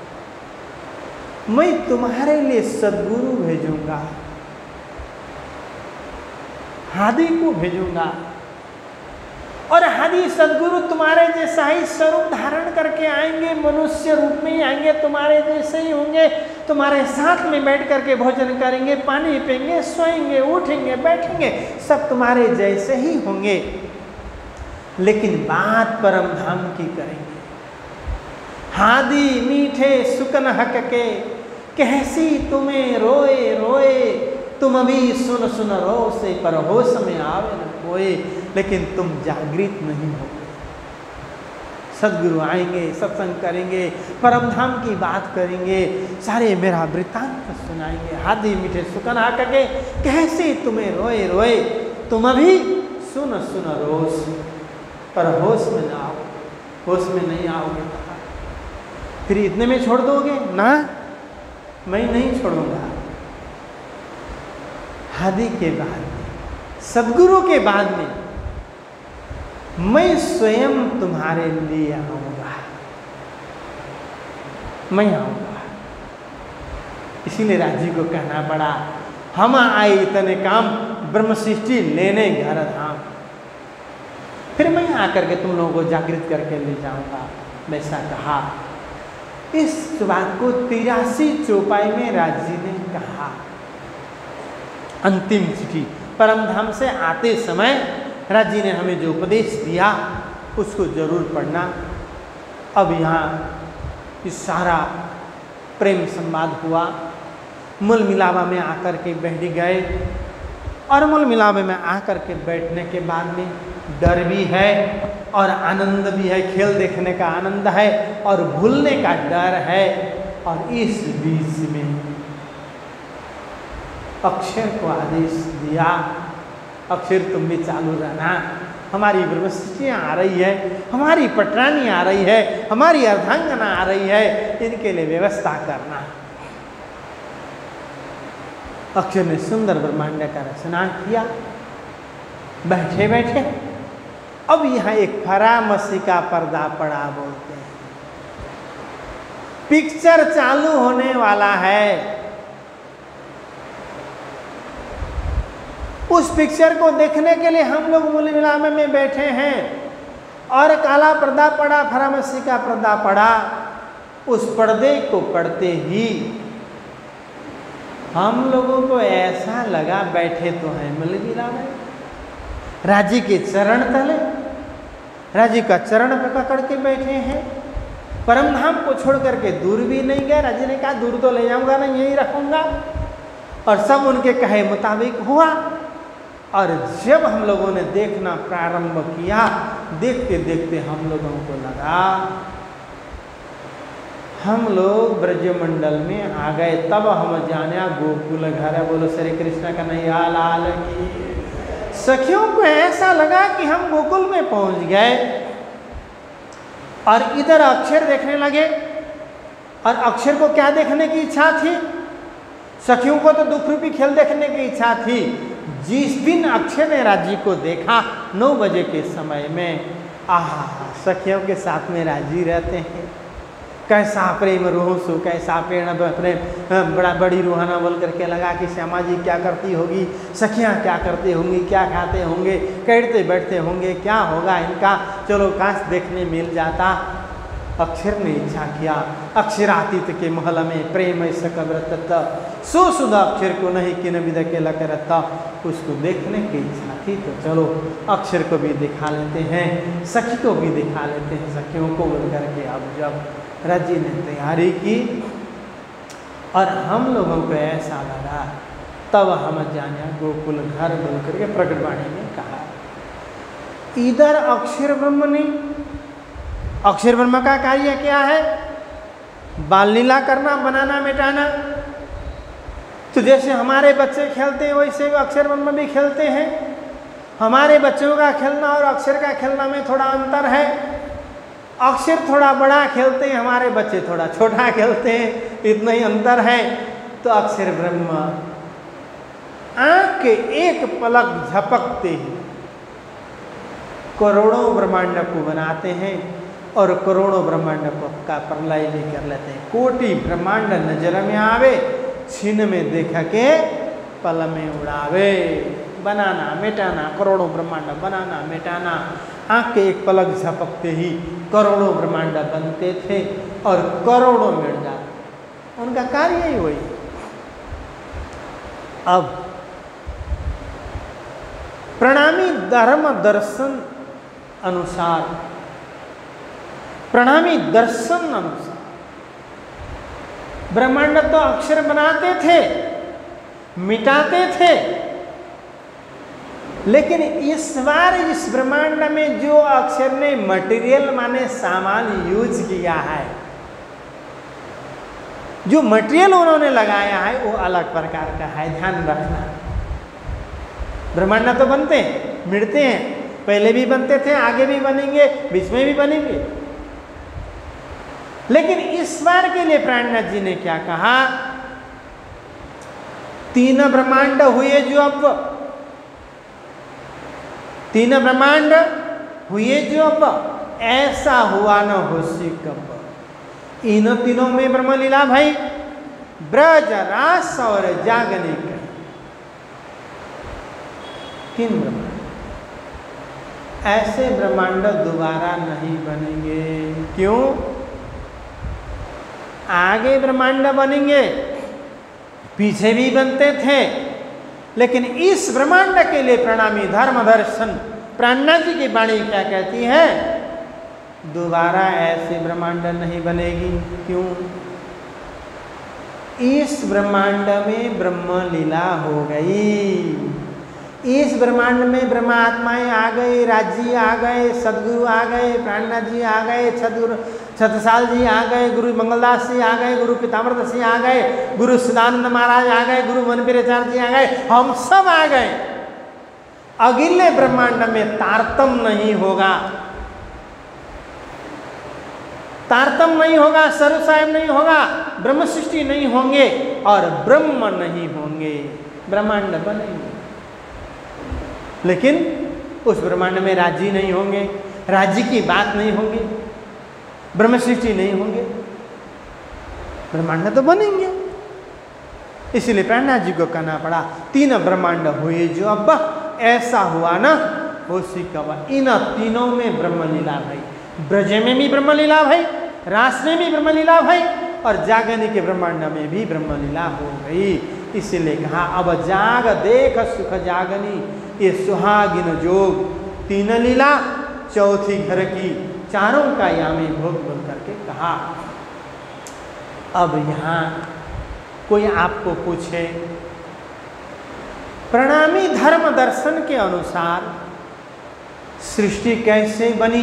मैं तुम्हारे लिए सद्गुरु भेजूंगा, हादी को भेजूंगा और हादी सद्गुरु तुम्हारे जैसा ही स्वरूप धारण करके आएंगे, मनुष्य रूप में ही आएंगे, तुम्हारे जैसे ही होंगे, तुम्हारे साथ में बैठ करके भोजन करेंगे, पानी पिएंगे, सोएंगे, उठेंगे, बैठेंगे, सब तुम्हारे जैसे ही होंगे, लेकिन बात परम धाम की करेंगे। हादी मीठे सुकन हक के कैसी तुम्हें रोए रोए, तुम अभी सुन सुन रो से पर होश में आवे न कोई, लेकिन तुम जागृत नहीं हो। सदगुरु आएंगे, सत्संग करेंगे, परम धाम की बात करेंगे, सारे मेरा वृत्तांत सुनाएंगे। हादी मीठे सुकन हक के कैसे तुम्हें रोए रोए, तुम अभी सुन सुन रोस पर होश में ना आओ, होश में नहीं आओगे। फिर इतने में छोड़ दोगे ना, मैं नहीं छोड़ूंगा। हादी के बाद में, सदगुरु के बाद में मैं स्वयं तुम्हारे लिए आऊंगा, मैं आऊंगा। इसीलिए राजी को कहना पड़ा, हम आए इतने काम ब्रह्म सृष्टि लेने घर धाम, फिर मैं आकर के तुम लोगों को जागृत करके ले जाऊंगा, वैसा कहा। इस बात को तिरासी चौपाई में राजी ने कहा। अंतिम चिट्ठी परम धाम से आते समय राजी ने हमें जो उपदेश दिया उसको जरूर पढ़ना। अब यहाँ इस सारा प्रेम संवाद हुआ, मूल मिलावा में आकर के बैठ गए और मूल मिलावे में आकर के बैठने के बाद में डर भी है और आनंद भी है, खेल देखने का आनंद है और भूलने का डर है। और इस बीच में अक्षर को आदेश दिया, अक्षर तुम भी चालू रहना, हमारी ब्रह्मसृष्टियाँ आ रही है, हमारी पटरानी आ रही है, हमारी अर्धांगना आ रही है, इनके लिए व्यवस्था करना। अक्षर ने सुंदर ब्रह्मांड का रचना किया। बैठे बैठे अब यहाँ एक फरामसी का पर्दा पड़ा बोलते हैं, पिक्चर चालू होने वाला है। उस पिक्चर को देखने के लिए हम लोग मूल मिलावे में बैठे हैं और काला पर्दा पड़ा, फरामसी का पर्दा पड़ा। उस पर्दे को पढ़ते ही हम लोगों को ऐसा लगा बैठे तो हैं मूल मिलावे, राजी के चरण तले, राजी का चरण पकड़ के बैठे हैं। परम धाम को छोड़ करके दूर भी नहीं गए। राजी ने कहा दूर तो ले जाऊंगा नहीं, यही रखूंगा। और सब उनके कहे मुताबिक हुआ। और जब हम लोगों ने देखना प्रारंभ किया, देखते देखते हम लोगों को लगा हम लोग ब्रजमंडल में आ गए। तब हम जाने गोकुल घर है। बोलो श्री कृष्ण कन्हैया लाल की। सखियों को ऐसा लगा कि हम गोकुल में पहुंच गए और इधर अक्षर देखने लगे। और अक्षर को क्या देखने की इच्छा थी? सखियों को तो दुख रूपी खेल देखने की इच्छा थी। जिस दिन अक्षय ने राजी को देखा नौ बजे के समय में, आहा सखियों के साथ में राजी रहते हैं, कैसा प्रेम रोहसो, कैसा प्रेम प्रेम बड़ा बड़ी रूहाना बोल करके लगा कि श्यामा जी क्या करती होगी, सखियाँ क्या करती होंगी, क्या खाते होंगे, कैठते बैठते होंगे, क्या होगा इनका, चलो काश देखने मिल जाता। अक्षर ने इच्छा किया, अक्षरातीत के महल में प्रेम सकव्रत सो सुधा अक्षर को नहीं किन विद के लक रहता। उसको देखने की इच्छा थी तो चलो अक्षर को भी दिखा लेते हैं, सखी को भी दिखा लेते हैं, सखियों को बोल करके अब जब राजी ने तैयारी की और हम लोगों को ऐसा लगा, तब हम जाने गोकुल घर बोल करके प्रकटवाणी में कहा। इधर अक्षर ब्रह्म नहीं, अक्षर ब्रह्म का कार्य क्या है? बाल लीला करना, बनाना, मिटाना। तो जैसे हमारे बच्चे खेलते हैं वैसे अक्षर ब्रह्म भी खेलते हैं। हमारे बच्चों का खेलना और अक्षर का खेलना में थोड़ा अंतर है। अक्षर थोड़ा बड़ा खेलते हैं, हमारे बच्चे थोड़ा छोटा खेलते हैं, इतना ही अंतर है। तो अक्षर ब्रह्म आंख के एक पलक झपकते ही करोड़ों ब्रह्मांड को बनाते हैं और करोड़ों ब्रह्मांड को का प्रलय भी कर लेते हैं। कोटि ब्रह्मांड नजर में आवे, छीन में देखा के पल में उड़ावे। बनाना मिटाना, करोड़ों ब्रह्मांड बनाना मिटाना, आंख के एक पलक झपकते ही करोड़ों ब्रह्मांड बनते थे और करोड़ों मिट जाते। उनका कार्य ही वही। अब प्रणामी धर्म दर्शन अनुसार, प्रणामी दर्शन अनुसार ब्रह्मांड तो अक्षर बनाते थे, मिटाते थे, लेकिन इस बार इस ब्रह्मांड में जो अक्षर ने मटेरियल माने सामान यूज किया है, जो मटेरियल उन्होंने लगाया है वो अलग प्रकार का है, ध्यान रखना। ब्रह्मांड तो बनते हैं, मिटते हैं, पहले भी बनते थे, आगे भी बनेंगे, बीच में भी बनेंगे। लेकिन इस बार के लिए प्राणनाथ जी ने क्या कहा? तीन ब्रह्मांड हुए जो अब, तीन ब्रह्मांड हुए जो अब, ऐसा हुआ न हो सी कब। इन तीनों में ब्रह्म लीला भाई, ब्रज रास और जागने का तीन ब्रह्मांड। ऐसे ब्रह्मांड दोबारा नहीं बनेंगे। क्यों? आगे ब्रह्मांड बनेंगे, पीछे भी बनते थे, लेकिन इस ब्रह्मांड के लिए प्रणामी धर्म दर्शन प्राणनाथ जी की वाणी क्या कहती है? दोबारा ऐसे ब्रह्मांड नहीं बनेगी। क्यों? इस ब्रह्मांड में ब्रह्म लीला हो गई। इस ब्रह्मांड में ब्रह्मात्माएं आ गए, राज्य आ गए, सदगुरु आ गए, प्राणनाथ जी आ गए, सदगुरु छत्रसाल जी आ गए, गुरु मंगलदास जी आ गए, गुरु पीताम्बरदास जी आ गए, गुरु सदानंद महाराज आ गए, गुरु मनपीराचार्य जी आ गए, हम सब आ गए। अगले ब्रह्मांड में तारतम नहीं होगा, तारतम नहीं होगा, सर्वसायम नहीं होगा, ब्रह्म सृष्टि नहीं होंगे और ब्रह्म नहीं होंगे, ब्रह्मांड बनेंगे। लेकिन उस ब्रह्मांड में राज्य नहीं होंगे, राज्य की बात नहीं होगी, ब्रह्म सृष्टि नहीं होंगे, ब्रह्मांड तो बनेंगे। इसलिए प्राणनाथ जी को कहना पड़ा तीन ब्रह्मांड हुए जो अब, ऐसा हुआ ना हो सी कब। इन तीनों में ब्रह्म लीला भाई, ब्रज में भी ब्रह्म लीला भाई, रास में भी ब्रह्म लीला भाई और जागने के ब्रह्मांड में भी ब्रह्म लीला हो गई। इसीलिए कहा अब जाग देख सुख जागनी, ये सुहागिन जोग तीन लीला चौथी घर की, चारों का यामी भोग बोल करके कहा। अब यहाँ कोई आपको पूछे प्रणामी धर्म दर्शन के अनुसार सृष्टि कैसे बनी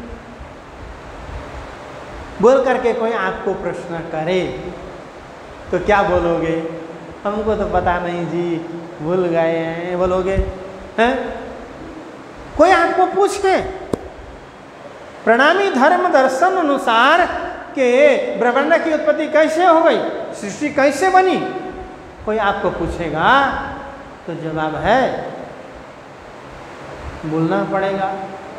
बोल करके कोई आपको प्रश्न करे तो क्या बोलोगे? हमको तो पता नहीं जी, भूल गए हैं बोलोगे हैं? कोई आपको पूछे प्रणामी धर्म दर्शन अनुसार के ब्रह्मांड की उत्पत्ति कैसे हो गई, सृष्टि कैसे बनी, कोई आपको पूछेगा तो जवाब है बोलना पड़ेगा,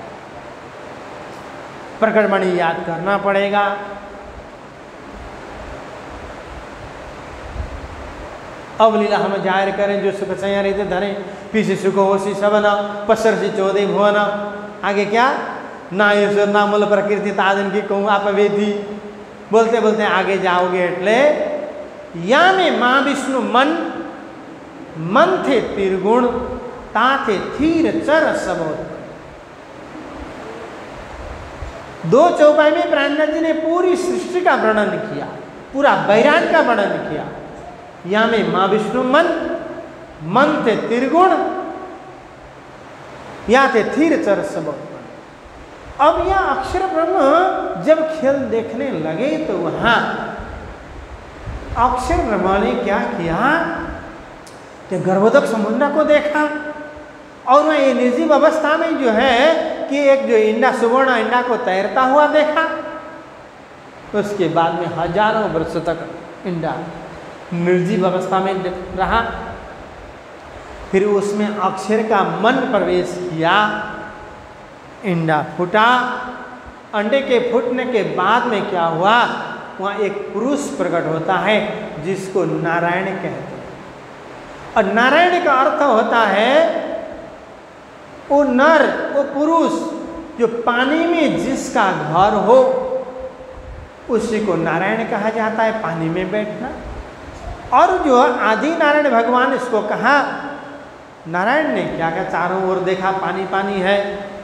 प्रकटवाणी याद करना पड़ेगा। अब लीला हम जाहिर करें जो सुख सैया रहते धरे, पीछे सुख होशी सबना, पसर से चौदह भुवना। आगे क्या? ना ईश्वर ना मूल प्रकृति तादन की कहूँ आप वेदी। बोलते बोलते आगे जाओगे एटले या में माँ विष्णु मन, मन थे त्रिगुण, ता थे थीर चर सबोध। दो चौपाई में प्राणनाथ जी ने पूरी सृष्टि का वर्णन किया, पूरा बैरान का वर्णन किया। या में माँ विष्णु मन, मन थे त्रिगुण, या थे थीर चर सब। अब यह अक्षर ब्रह्म जब खेल देखने लगे तो वहां अक्षर ब्रह्मा ने क्या किया कि गर्भोदक समुद्र को देखा और वह ये निर्जीव अवस्था में जो है कि एक जो इंडा सुवर्ण इंडा को तैरता हुआ देखा। उसके बाद में हजारों वर्ष तक इंडा निर्जीव अवस्था में रहा। फिर उसमें अक्षर का मन प्रवेश किया, इंडा फूटा। अंडे के फूटने के बाद में क्या हुआ, वहाँ एक पुरुष प्रकट होता है जिसको नारायण कहते हैं। और नारायण का अर्थ होता है वो नर, वो पुरुष जो पानी में जिसका घर हो उसी को नारायण कहा जाता है, पानी में बैठना। और जो आदि नारायण भगवान इसको कहा, नारायण ने क्या क्या चारों ओर देखा, पानी पानी है।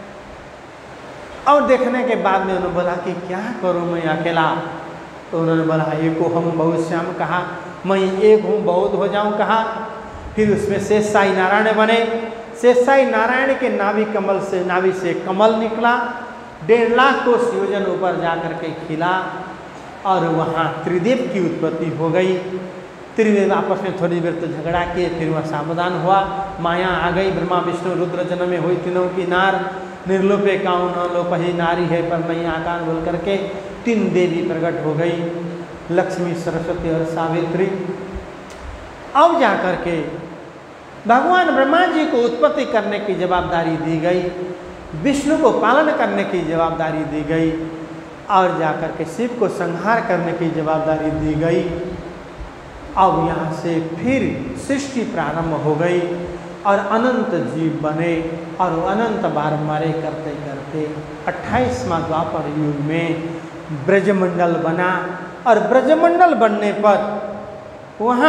और देखने के बाद में उन्होंने बोला कि क्या करूं मैं अकेला। तो उन्होंने बोला एक को हम बहुत श्याम कहा, मैं एक हूँ बहुत हो जाऊं कहा। फिर उसमें शेषशाही नारायण बने। शेषशाही नारायण के नाभि कमल से नाभि से कमल निकला, डेढ़ लाख कोस योजन ऊपर जा कर के खिला और वहाँ त्रिदेव की उत्पत्ति हो गई। त्रिदेव आपस में थोड़ी देर तो झगड़ा किए, फिर वह सावधान हुआ। माया आ गई, ब्रह्मा विष्णु रुद्र जन्म में हुई तीनों की नार। निर्लोपे काउ न लोपही नारी है पर मैं आकार बोल करके तीन देवी प्रकट हो गई, लक्ष्मी सरस्वती और सावित्री। अब जा करके भगवान ब्रह्मा जी को उत्पत्ति करने की जवाबदारी दी गई, विष्णु को पालन करने की जवाबदारी दी गई और जा करके शिव को संहार करने की जवाबदारी दी गई। अब यहाँ से फिर सृष्टि प्रारंभ हो गई और अनंत जीव बने और अनंत बार मरे करते करते अट्ठाईसवां द्वापर युग में ब्रजमंडल बना। और ब्रजमंडल बनने पर वहाँ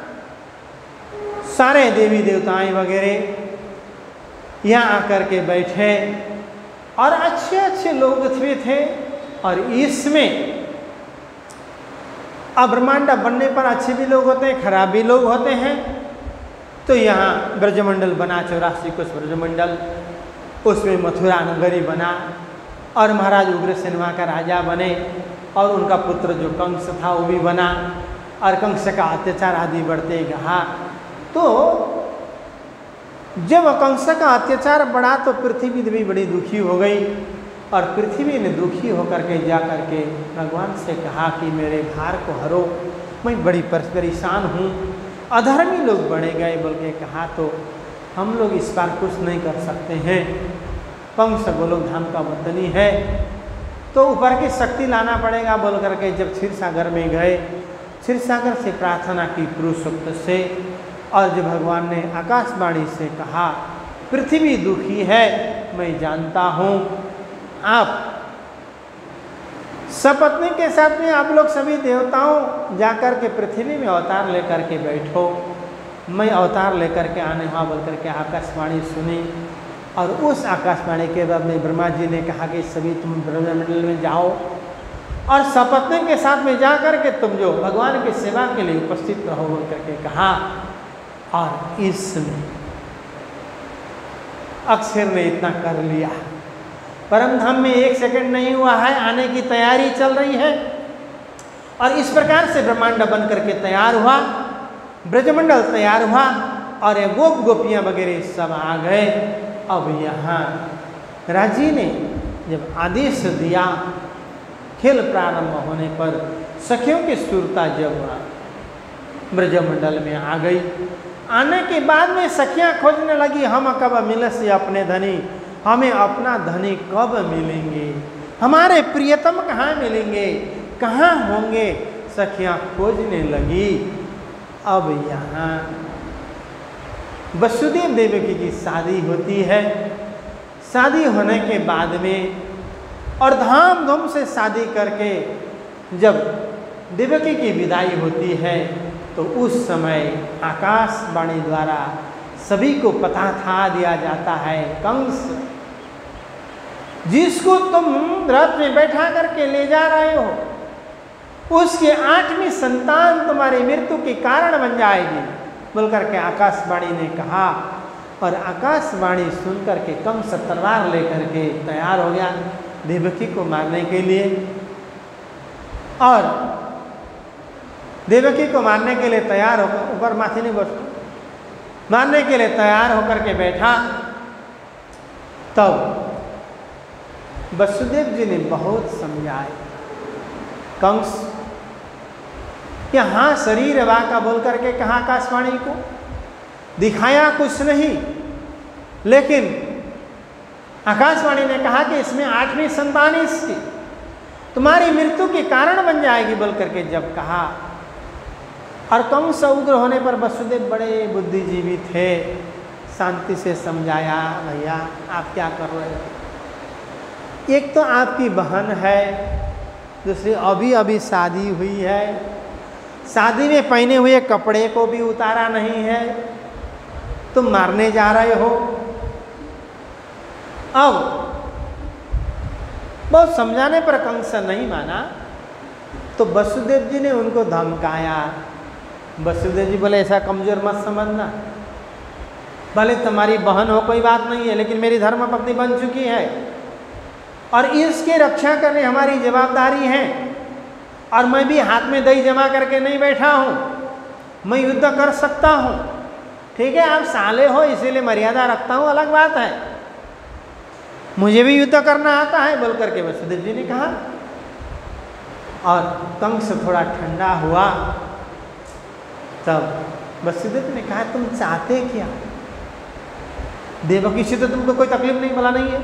सारे देवी देवताएं वगैरह यहाँ आकर के बैठे और अच्छे अच्छे लोग भी थे। और इसमें अब ब्रह्मांड बनने पर अच्छे भी लोग होते हैं, खराब भी लोग होते हैं। तो यहाँ ब्रजमंडल बना, चौरासी कोस ब्रजमंडल, उसमें मथुरा नगरी बना और महाराज उग्रसेन वहाँ का राजा बने और उनका पुत्र जो कंस था वो भी बना और कंस का अत्याचार आदि बढ़ते गया। तो जब कंस का अत्याचार बढ़ा तो पृथ्वी भी बड़ी दुखी हो गई और पृथ्वी ने दुखी होकर के जा कर के भगवान से कहा कि मेरे भार को हरो, मैं बड़ी परेशान हूँ। अधर्मी लोग बढ़े गए बोल के कहा तो हम लोग इस बार कुछ नहीं कर सकते हैं, कंस गोलोक धाम का वतनी है तो ऊपर की शक्ति लाना पड़ेगा बोल करके जब क्षीर सागर में गए, क्षीर सागर से प्रार्थना की पुरुषोक्त से और जब भगवान ने आकाशवाणी से कहा पृथ्वी दुखी है मैं जानता हूँ, आप सपत्नी के साथ में आप लोग सभी देवताओं जाकर के पृथ्वी में अवतार लेकर के बैठो। मैं अवतार लेकर के आने हुआ बोल करके आकाशवाणी सुनी और उस आकाशवाणी के बाद में ब्रह्मा जी ने कहा कि सभी तुम ब्रह्मंडल में जाओ और सपत्नी के साथ में जा कर के तुम जो भगवान की सेवा के लिए उपस्थित रहो बोल करके कहा। और इसमें अक्षर ने इतना कर लिया, परम धाम में एक सेकंड नहीं हुआ है, आने की तैयारी चल रही है और इस प्रकार से ब्रह्मांड बन करके तैयार हुआ, ब्रजमंडल तैयार हुआ और ये गोप गोपियाँ वगैरह सब आ गए। अब यहाँ राजी ने जब आदेश दिया खेल प्रारंभ होने पर सखियों की सुरता जब ब्रजमंडल में आ गई, आने के बाद में सखियाँ खोजने लगी हम कब मिले से अपने धनी, हमें अपना धनी कब मिलेंगे, हमारे प्रियतम कहाँ मिलेंगे, कहाँ होंगे, सखियाँ खोजने लगी। अब यहाँ वसुदेव देवकी की शादी होती है, शादी होने के बाद में और धाम धूम से शादी करके जब देवकी की विदाई होती है तो उस समय आकाशवाणी द्वारा सभी को पता था दिया जाता है कंस जिसको तुम रथ में बैठा करके ले जा रहे हो उसकी आठवीं संतान तुम्हारी मृत्यु के कारण बन जाएगी, बोलकर के आकाशवाणी ने कहा। और आकाशवाणी सुनकर के कंस तलवार लेकर के तैयार हो गया देवकी को मारने के लिए। और देवकी को मारने के लिए तैयार होकर, ऊपर माथे नहीं बस, मारने के लिए तैयार होकर के बैठा। तब वसुदेव जी ने बहुत समझाए कंस कि हाँ शरीर वाका बोल करके कहा आकाशवाणी को, दिखाया कुछ नहीं, लेकिन आकाशवाणी ने कहा कि इसमें आठवीं संतान इसकी तुम्हारी मृत्यु के कारण बन जाएगी बोल करके जब कहा। और कंस उग्र होने पर वसुदेव बड़े बुद्धिजीवी थे, शांति से समझाया, भैया आप क्या कर रहे हो, एक तो आपकी बहन है, दूसरी अभी अभी शादी हुई है, शादी में पहने हुए कपड़े को भी उतारा नहीं है, तुम मारने जा रहे हो। अब बहुत समझाने पर कंस नहीं माना, तो वसुदेव जी ने उनको धमकाया। वसुदेव जी बोले ऐसा कमजोर मत समझना, भले तुम्हारी बहन हो कोई बात नहीं है, लेकिन मेरी धर्मपत्नी बन चुकी है और इसकी रक्षा करनी हमारी जवाबदारी है। और मैं भी हाथ में दही जमा करके नहीं बैठा हूँ, मैं युद्ध कर सकता हूँ, ठीक है आप साले हो इसीलिए मर्यादा रखता हूँ, अलग बात है, मुझे भी युद्ध करना आता है बोल करके वसुदेव जी ने कहा। और कंस थोड़ा ठंडा हुआ। तब वसुदेव ने कहा तुम चाहते क्या, देवकी से तो तुमको कोई तकलीफ नहीं, बोला नहीं है,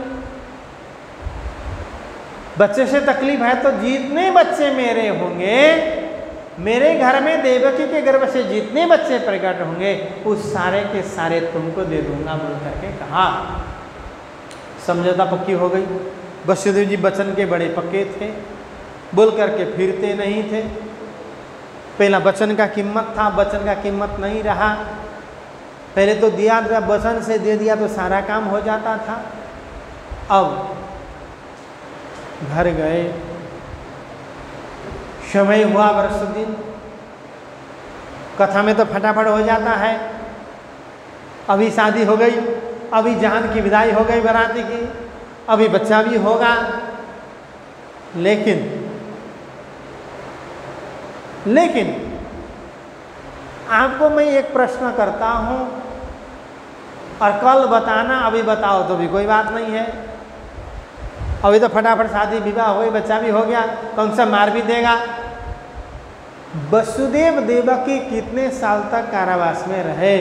बच्चे से तकलीफ है तो जितने बच्चे मेरे होंगे, मेरे घर में देवकी के गर्भ से जितने बच्चे प्रकट होंगे उस सारे के सारे तुमको दे दूंगा बोल करके कहा। समझौता पक्की हो गई। वसुदेव जी वचन के बड़े पक्के थे, बोल करके फिरते नहीं थे। पहला वचन का कीमत था, वचन का कीमत नहीं रहा। पहले तो दिया, वचन से दे दिया तो सारा काम हो जाता था। अब घर गए, समय हुआ वर्ष दिन, कथा में तो फटाफट हो जाता है। अभी शादी हो गई, अभी जान की विदाई हो गई बाराती की, अभी बच्चा भी होगा। लेकिन लेकिन आपको मैं एक प्रश्न करता हूं और कल बताना, अभी बताओ तो भी कोई बात नहीं है। अभी तो फटाफट शादी विवाह हो गई, बच्चा भी हो गया, कौन सा मार भी देगा। वसुदेव देवकी कितने साल तक कारावास में रहे,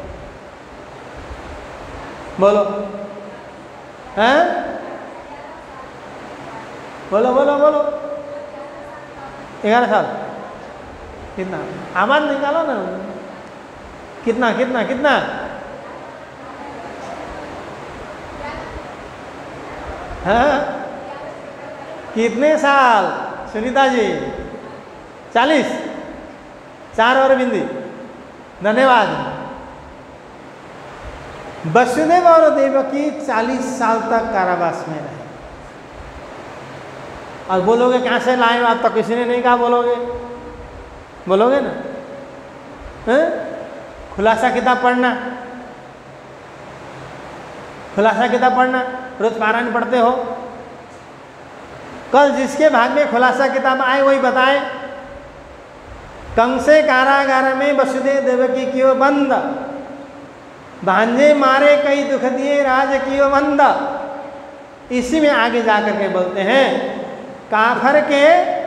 बोलो हैं, बोलो बोलो बोलो। ग्यारह साल, कितना आवाज निकालो ना, कितना कितना कितना हाँ कितने साल सुनीता जी, चालीस, चार और बिंदी, धन्यवाद। वसुदेव और देवकी चालीस साल तक कारावास में रहे। और बोलोगे कहाँ से लाए बात, तो किसी ने नहीं कहा, बोलोगे बोलोगे ना, है? खुलासा किताब पढ़ना, खुलासा किताब पढ़ना, रोज पारायण पढ़ते हो। कल जिसके भाग में खुलासा किताब आए वही बताए। कंसे कारागार में वसुदेव देवकी कियो बंद, भांजे मारे कई दुख दिए राज कियो बंद। इसी में आगे जाकर के बोलते हैं काफर के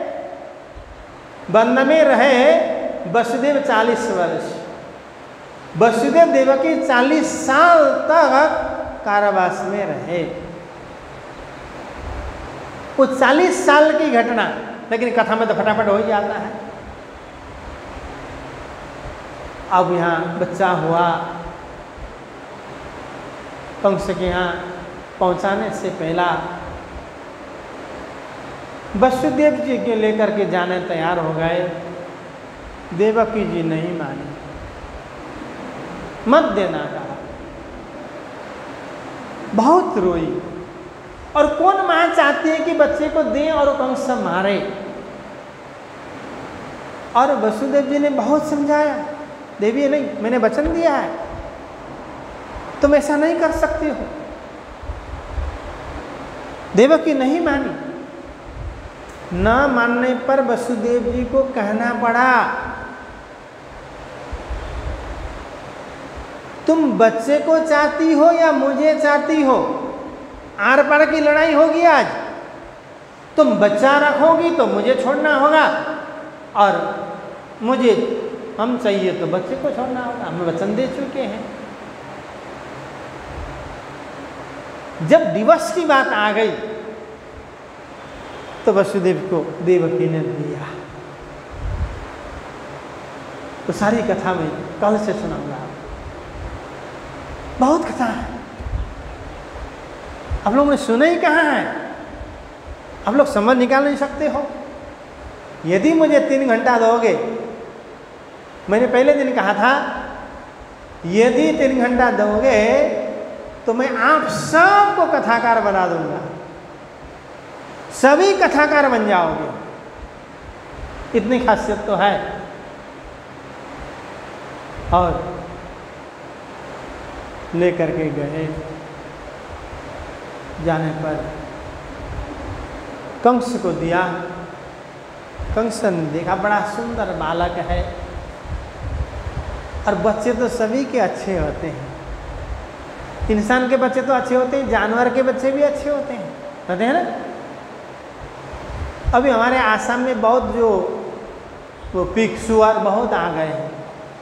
बंद में रहे वसुदेव चालीस वर्ष, वसुदेव देवकी चालीस साल तक कारावास में रहे। वो चालीस साल की घटना, लेकिन कथा में तो फटाफट हो ही जाता है। अब यहाँ बच्चा हुआ, कंस के यहाँ पहुँचाने से पहला वसुदेव जी के लेकर के जाने तैयार हो गए। देवकी जी नहीं मानी, मत देना कहा, बहुत रोई। और कौन मां चाहती है कि बच्चे को दें और कंस मारे। और वसुदेव जी ने बहुत समझाया, देवी नहीं, मैंने वचन दिया है, तुम ऐसा नहीं कर सकती हो। देवकी नहीं मानी। न मानने पर वसुदेव जी को कहना पड़ा, तुम बच्चे को चाहती हो या मुझे चाहती हो, आर पार की लड़ाई होगी आज। तुम बच्चा रखोगी तो मुझे छोड़ना होगा, और मुझे हम चाहिए तो बच्चे को छोड़ना होगा। हम वचन दे चुके हैं। जब दिवस की बात आ गई तो वसुदेव को देवकी ने दिया। तो सारी कथा में कल से सुनाऊंगा, बहुत कथा है, आप लोगों ने सुना ही कहाँ है, आप लोग समझ निकाल नहीं सकते हो। यदि मुझे तीन घंटा दोगे, मैंने पहले दिन कहा था, यदि तीन घंटा दोगे तो मैं आप सबको कथाकार बना दूंगा, सभी कथाकार बन जाओगे, इतनी खासियत तो है। और लेकर के गए, जाने पर कंस को दिया। कंस ने देखा बड़ा सुंदर बालक है, और बच्चे तो सभी के अच्छे होते हैं। इंसान के बच्चे तो अच्छे होते हैं, जानवर के बच्चे भी अच्छे होते हैं, कहते हैं ना। अभी हमारे आसाम में बहुत जो वो पिग सुअर बहुत आ गए हैं,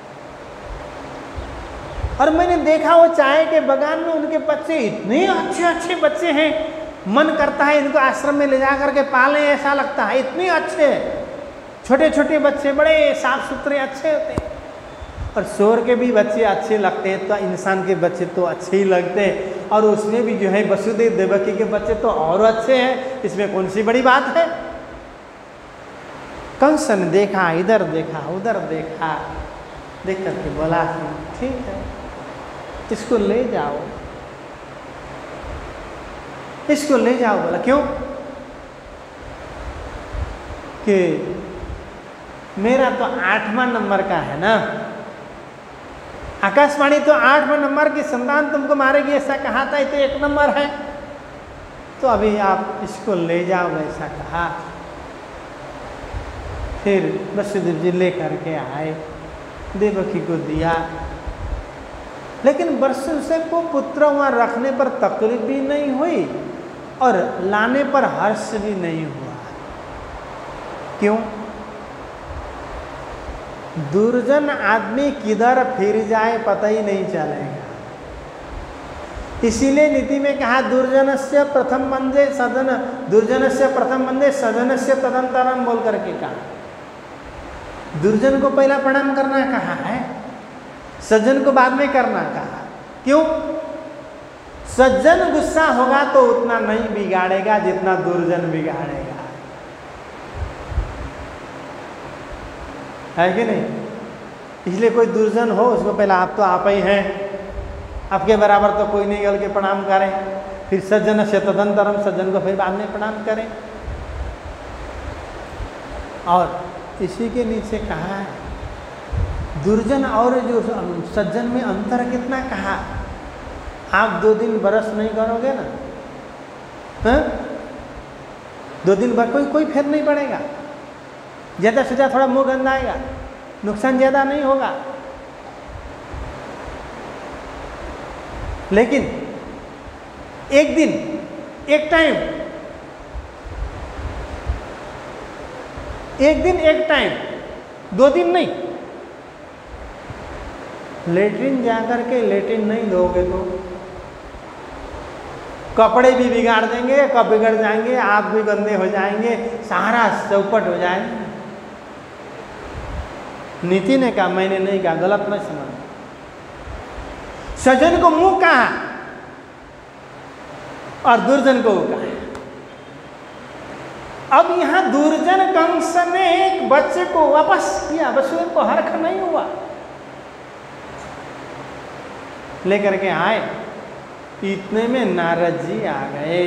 और मैंने देखा वो चाय के बगान में उनके बच्चे इतने अच्छे अच्छे बच्चे हैं, मन करता है इनको आश्रम में ले जा करके पालें, ऐसा लगता है। इतने अच्छे छोटे छोटे बच्चे, बड़े साफ सुथरे अच्छे होते हैं। और शोर के भी बच्चे अच्छे लगते हैं, तो इंसान के बच्चे तो अच्छे ही लगते हैं। और उसमें भी जो है वसुदेव देवकी के बच्चे तो और अच्छे हैं, इसमें कौन सी बड़ी बात है। कंस ने देखा, इधर देखा, उधर देखा, देख करके बोला ठीक है, इसको ले जाओ, इसको ले जाओ। बोला क्यों? कि मेरा तो आठवां नंबर का है ना, आकाशवाणी तो आठवां नंबर की संतान तुमको मारेगी ऐसा कहा था, ये तो एक नंबर है, तो अभी आप इसको ले जाओ ऐसा कहा। फिर वसुदेव जी ले करके आए, देवकी को दिया। लेकिन वर्षों को पुत्र वहाँ रखने पर तकलीफ भी नहीं हुई और लाने पर हर्ष भी नहीं हुआ। क्यों? दुर्जन आदमी किधर फिर जाए पता ही नहीं चलेगा। इसीलिए नीति में कहा दुर्जनस्य प्रथम वंदे सदन, दुर्जनस्य प्रथम वंदे सदनस्य तदंतरम बोल करके कहा। दुर्जन को पहला प्रणाम करना कहा है, सज्जन को बाद में करना कहा। क्यों? सज्जन गुस्सा होगा तो उतना नहीं बिगाड़ेगा जितना दुर्जन बिगाड़ेगा, है कि नहीं? इसलिए कोई दुर्जन हो उसको पहले आप तो आप ही हैं, आपके बराबर तो कोई नहीं, गल के प्रणाम करें। फिर सज्जन से तदंतरम, सज्जन को फिर बाद में प्रणाम करें। और इसी के नीचे कहा है दुर्जन और जो सज्जन में अंतर कितना कहा। आप दो दिन बरस नहीं करोगे ना, हा? दो दिन बर कोई कोई फेर नहीं पड़ेगा, ज़्यादा से ज़्यादा थोड़ा मुंह गंदाएगा, नुकसान ज़्यादा नहीं होगा। लेकिन एक दिन, एक टाइम, एक दिन एक टाइम, दो दिन नहीं। लेटरिन जाकर के लेटरिन नहीं धोगे तो कपड़े भी बिगाड़ देंगे, कब बिगड़ जाएंगे, आप भी गंदे हो जाएंगे, सारा चौपट हो जाएंगे। नीति ने कहा, मैंने नहीं कहा, गलत मत समझ। सज्जन को मुंह कहा और दुर्जन को कहा। अब यहां दुर्जन कंस ने एक बच्चे को वापस किया, वसुदेव को हर्ष नहीं हुआ। लेकर के आए, इतने में नारद जी आ गए।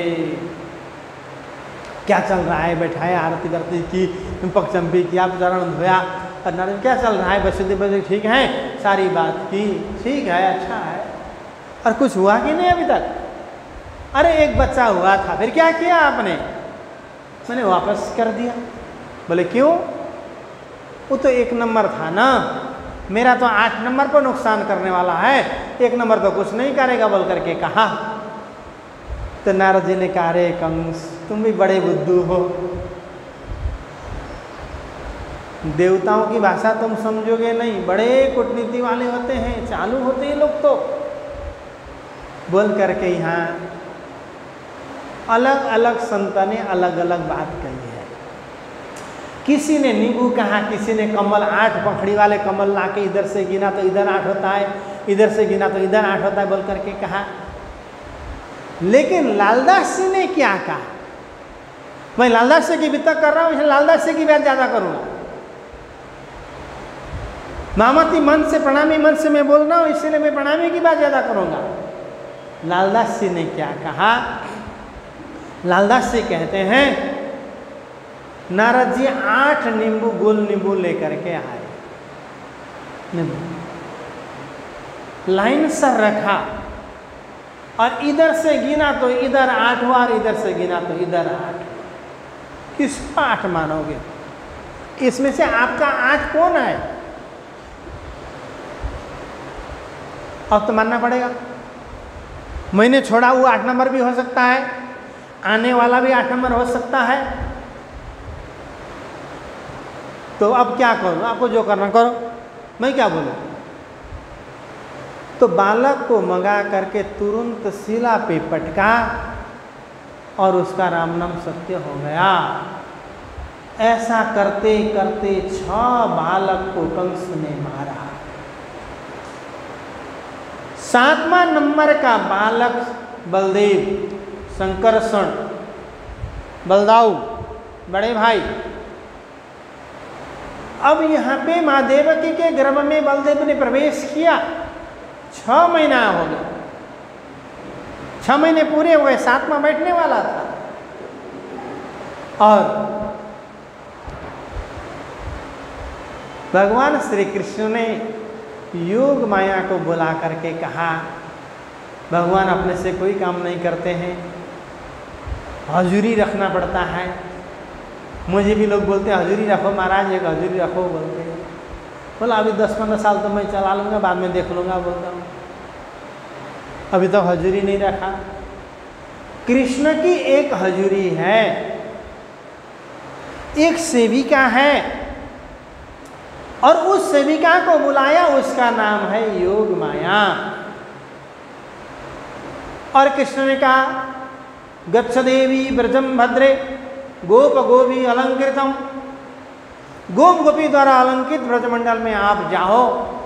क्या चल रहा है? बैठाया, आरती करती की, पगचंपी किया, चरण धोया, और नारद क्या चल रहा है, वसुदेव बोले ठीक है, सारी बात की, ठीक है, अच्छा है, और कुछ हुआ कि नहीं अभी तक? अरे एक बच्चा हुआ था, फिर क्या किया आपने? मैंने वापस कर दिया। बोले क्यों? वो तो एक नंबर था ना, मेरा तो आठ नंबर पर नुकसान करने वाला है, एक नंबर तो कुछ नहीं करेगा बोल करके कहा। तो नारद जी ने कहा, रे कंस तुम भी बड़े बुद्धू हो, देवताओं की भाषा तुम समझोगे नहीं, बड़े कूटनीति वाले होते हैं, चालू होते हैं लोग। तो बोल करके यहाँ अलग अलग संतों ने अलग अलग बात कही है। किसी ने नींबू कहा, किसी ने कमल, आठ पंखड़ी वाले कमल ला के इधर से गिना तो इधर आठ होता है, इधर से गिना तो इधर आठ होता है बोल करके कहा। लेकिन लालदास जी ने क्या कहा? मैं लालदास जी की भी तक कर रहा हूँ, इसलिए लालदास जी की बात ज़्यादा करूँगा। मामती मन से, प्रणामी मन से मैं बोल रहा हूँ, इसलिए मैं प्रणामी की बात ज़्यादा करूँगा। लालदास जी ने क्या कहा? लालदास जी कहते हैं, नारद जी आठ नींबू, गोल नींबू लेकर के आए, लाइन से रखा और इधर से गिना तो इधर आठ हुआ और इधर से गिना तो इधर आठ। किसको आठ मानोगे? इसमें से आपका आठ कौन है? अब तो मानना पड़ेगा। मैंने छोड़ा हुआ आठ नंबर भी हो सकता है, आने वाला भी आठ नंबर हो सकता है। तो अब क्या करूं? आपको जो करना करो, मैं क्या बोलूं? तो बालक को मंगा करके तुरंत शिला पे पटका और उसका राम नाम सत्य हो गया। ऐसा करते करते छह बालक को कंस ने मारा। सातवां नंबर का बालक बलदेव, संकर्षण, बलदाऊ, बड़े भाई। अब यहाँ पे माँ देवकी के गर्भ में बलदेव ने प्रवेश किया। छह महीना हो गया, छह महीने पूरे हो गए, सातवां बैठने वाला था। और भगवान श्री कृष्ण ने योग माया को बुला करके कहा, भगवान अपने से कोई काम नहीं करते हैं, हजूरी रखना पड़ता है। मुझे भी लोग बोलते हैं हजूरी रखो महाराज, एक हजूरी रखो बोलते हैं। बोला अभी दस पंद्रह साल तो मैं चला लूँगा, बाद में देख लूँगा बोलता हूँ, अभी तो हजूरी नहीं रखा। कृष्ण की एक हजूरी है, एक सेविका है, और उस सेविका को बुलाया, उसका नाम है योग माया। और कृष्ण ने कहा, गच्छ देवी ब्रजम भद्रे गोप गोपी अलंकृतम, गोप गोपी द्वारा अलंकृत ब्रजमंडल में आप जाओ।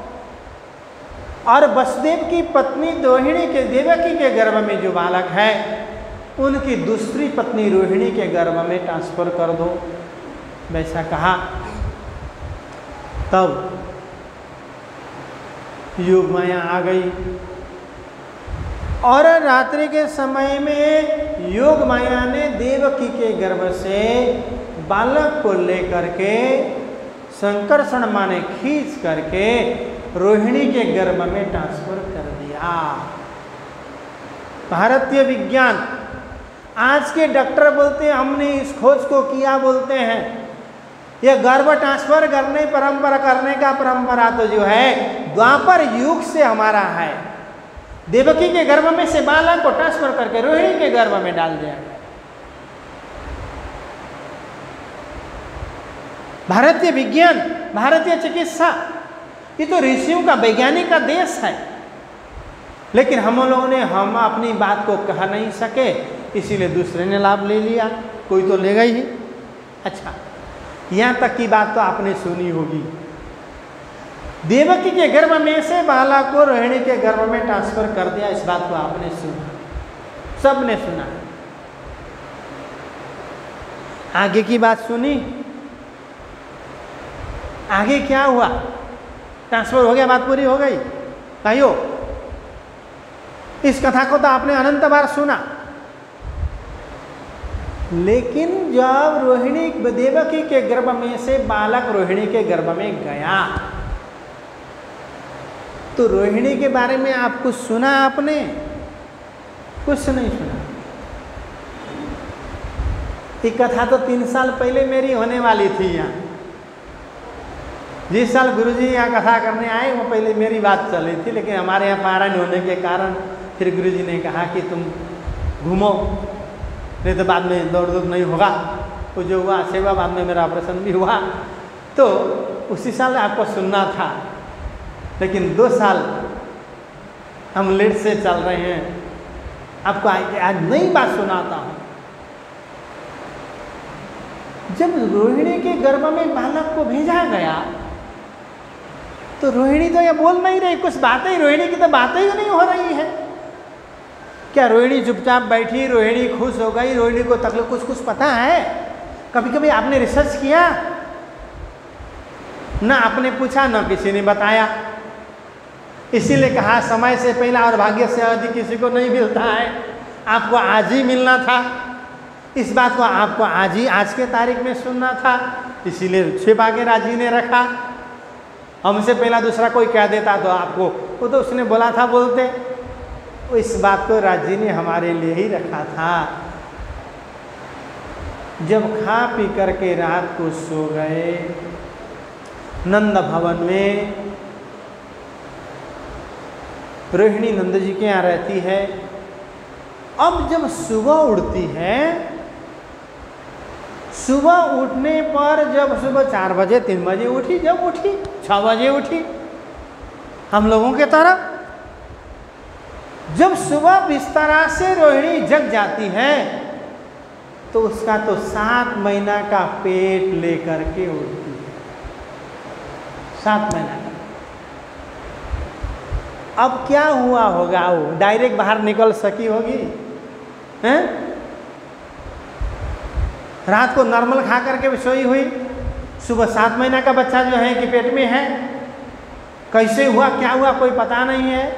और वसुदेव की पत्नी रोहिणी के, देवकी के गर्भ में जो बालक है, उनकी दूसरी पत्नी रोहिणी के गर्भ में ट्रांसफर कर दो, वैसा कहा। तब योग माया आ गई और रात्रि के समय में योग माया ने देवकी के गर्भ से बालक को लेकर के संकर्षण माने खींच करके रोहिणी के गर्भ में ट्रांसफर कर दिया। भारतीय विज्ञान, आज के डॉक्टर बोलते हैं हमने इस खोज को किया, बोलते हैं यह गर्भ ट्रांसफर करने, परंपरा करने का परंपरा तो जो है द्वापर युग से हमारा है। देवकी के गर्भ में से बालक को ट्रांसफर करके रोहिणी के गर्भ में डाल दिया। भारतीय विज्ञान, भारतीय चिकित्सा, ये तो ऋषियों का, वैज्ञानिक का देश है। लेकिन हम लोगों ने, हम अपनी बात को कह नहीं सके, इसीलिए दूसरे ने लाभ ले लिया, कोई तो लेगा ही। अच्छा, यहाँ तक की बात तो आपने सुनी होगी। देवकी के गर्भ में से बालक को रोहिणी के गर्भ में ट्रांसफर कर दिया, इस बात को आपने सुना, सबने सुना। आगे की बात सुनी, आगे क्या हुआ? ट्रांसफर हो गया, बात पूरी हो गई। भाइयों, इस कथा को तो आपने अनंत बार सुना। लेकिन जब रोहिणी देवकी के गर्भ में से बालक रोहिणी के गर्भ में गया तो रोहिणी के बारे में आप कुछ सुना? आपने कुछ नहीं सुना। ये कथा तो तीन साल पहले मेरी होने वाली थी। यहाँ जिस साल गुरुजी यहाँ कथा करने आए वो पहले मेरी बात चल रही थी, लेकिन हमारे यहाँ पारायण होने के कारण फिर गुरुजी ने कहा कि तुम घूमो, नहीं तो बाद में दौड़ धूप नहीं होगा। तो जो हुआ सेवा, बाद में मेरा ऑपरेशन भी हुआ, तो उसी साल आपको सुनना था। लेकिन दो साल हम लेट से चल रहे हैं, आपको आज नई बात सुनाता हूँ। जब रोहिणी के गर्भ में बालक को भेजा गया तो रोहिणी तो ये बोल नहीं रही, कुछ बातें, रोहिणी की तो बातें ही नहीं हो रही है। क्या रोहिणी चुपचाप बैठी, रोहिणी खुश हो गई, रोहिणी को तकलीफ कुछ कुछ पता है? कभी कभी आपने रिसर्च किया? ना आपने पूछा, ना किसी ने बताया। इसीलिए कहा समय से पहला और भाग्य से अधिक किसी को नहीं मिलता है। आपको आज ही मिलना था, इस बात को आपको आज ही आज के तारीख में सुनना था, इसीलिए छिपा के राजी ने रखा। हमसे पहला दूसरा कोई कह देता तो आपको, वो तो उसने बोला था बोलते। इस बात को राजी ने हमारे लिए ही रखा था। जब खा पी करके रात को सो गए नंद भवन में, रोहिणी नंद जी के यहाँ रहती है। अब जब सुबह उठती है, सुबह उठने पर जब सुबह चार बजे तीन बजे उठी, जब उठी छः बजे उठी हम लोगों के तरह, जब सुबह बिस्तरा से रोहिणी जग जाती है तो उसका तो सात महीना का पेट लेकर के उठती है। सात महीना का। अब क्या हुआ होगा? वो डायरेक्ट बाहर निकल सकी होगी? हैं? रात को नॉर्मल खा करके भी सोई हुई, सुबह सात महीना का बच्चा जो है कि पेट में है, कैसे हुआ क्या हुआ कोई पता नहीं है।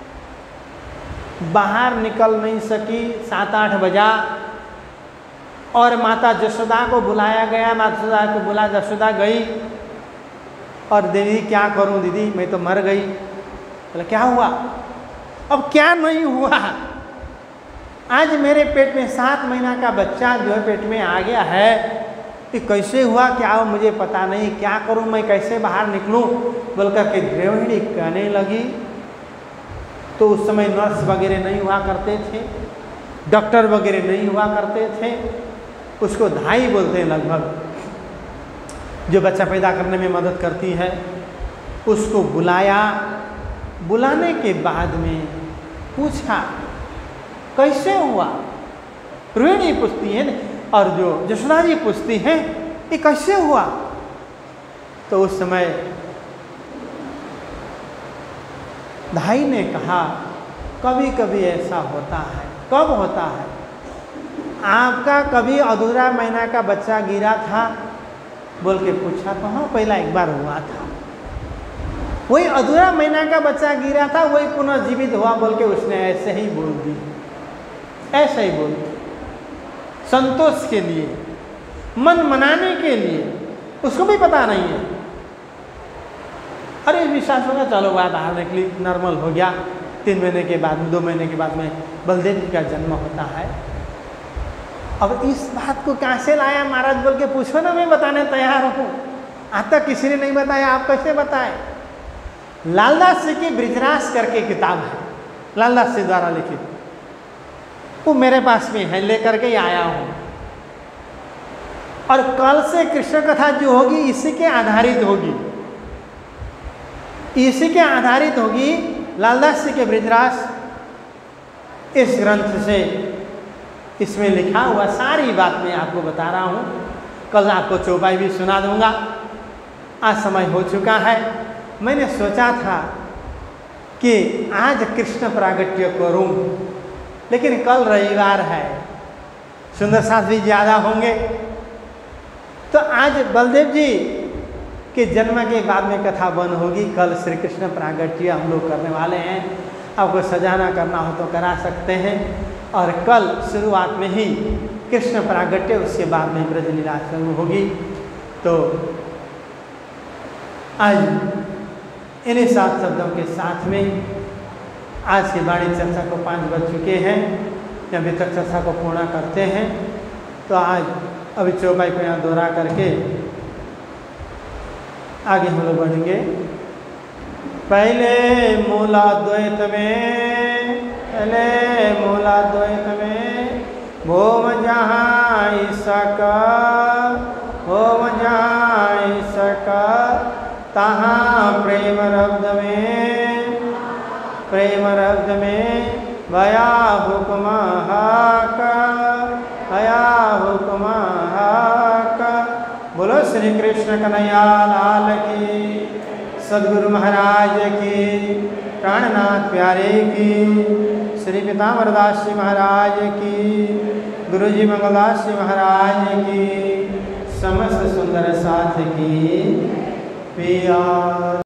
बाहर निकल नहीं सकी, सात आठ बजा और माता जसोदा को बुलाया गया। माता जसोदा को बुला, जसोदा गई और दीदी क्या करूं दीदी, मैं तो मर गई। बोला क्या हुआ? अब क्या नहीं हुआ, आज मेरे पेट में सात महीना का बच्चा जो है पेट में आ गया है, कि कैसे हुआ क्या हो मुझे पता नहीं, क्या करूं मैं, कैसे बाहर निकलूं, बोलकर के रोहिणी कहने लगी। तो उस समय नर्स वगैरह नहीं हुआ करते थे, डॉक्टर वगैरह नहीं हुआ करते थे, उसको धाई बोलते हैं लगभग, जो बच्चा पैदा करने में मदद करती है। उसको बुलाया, बुलाने के बाद में पूछा कैसे हुआ। रोहिणी पूछती है और जो जसोदा जी पूछती हैं ये कैसे हुआ। तो उस समय धाई ने कहा कभी कभी ऐसा होता है। कब होता है? आपका कभी अधूरा महीना का बच्चा गिरा था बोल के पूछा तो हाँ पहला एक बार हुआ था। वही अधूरा महीना का बच्चा गिरा था, वही पुनर्जीवित हुआ बोल के उसने ऐसे ही बोल दी, ऐसे ही बोल दी, संतोष के लिए, मन मनाने के लिए। उसको भी पता नहीं है। अरे विश्वास होगा चलो बात बाहर निकली, नॉर्मल हो गया। तीन महीने के बाद, दो महीने के बाद में बलदेव जी का जन्म होता है। अब इस बात को कहाँ से लाया महाराज बोल के पूछो ना, मैं बताने तैयार हूँ। आज तक किसी ने नहीं बताया, आप कैसे बताए? लालदास जी की ब्रिजरास करके किताब है, लालदास जी द्वारा लिखित, वो मेरे पास में है, लेकर के आया हूँ। और कल से कृष्ण कथा जो होगी इसी के आधारित होगी, इसी के आधारित होगी। लालदास जी के ब्रिजरास इस ग्रंथ से, इसमें लिखा हुआ सारी बात मैं आपको बता रहा हूँ। कल आपको चौपाई भी सुना दूंगा। आज समय हो चुका है। मैंने सोचा था कि आज कृष्ण प्रागट्य करूं, लेकिन कल रविवार है, सुंदर शास्त्री ज़्यादा होंगे, तो आज बलदेव जी के जन्म के बाद में कथा बंद होगी। कल श्री कृष्ण प्रागट्य हम लोग करने वाले हैं। आपको सजाना करना हो तो करा सकते हैं। और कल शुरुआत में ही कृष्ण प्रागट्य, उसके बाद में ब्रज लीला शुरू होगी। तो आज इन्हीं सात शब्दों के साथ में आज की वाणी चर्चा को पाँच बज चुके हैं, अभी तक चर्चा को पूर्ण करते हैं। तो आज अभी चौपाई को यहाँ दोहरा करके आगे हम लोग बढ़ेंगे। पहले मूलाद्वैत में, पहले मूलाद्वैत में भोम जहाँ ईसक, भोम जहाँ ईसक, तहाँ प्रेम रब्द में, प्रेम रब्द में भया हुक्म हाक, भया हुक्म हाक। बोलो श्री कृष्ण कन्हैया लाल की, सद्गुरु महाराज की, प्राणनाथ प्यारे की, श्री पीताम्बरदास जी महाराज की, गुरु जी मंगलदास जी महाराज की, समस्त सुंदर साथ की पिया।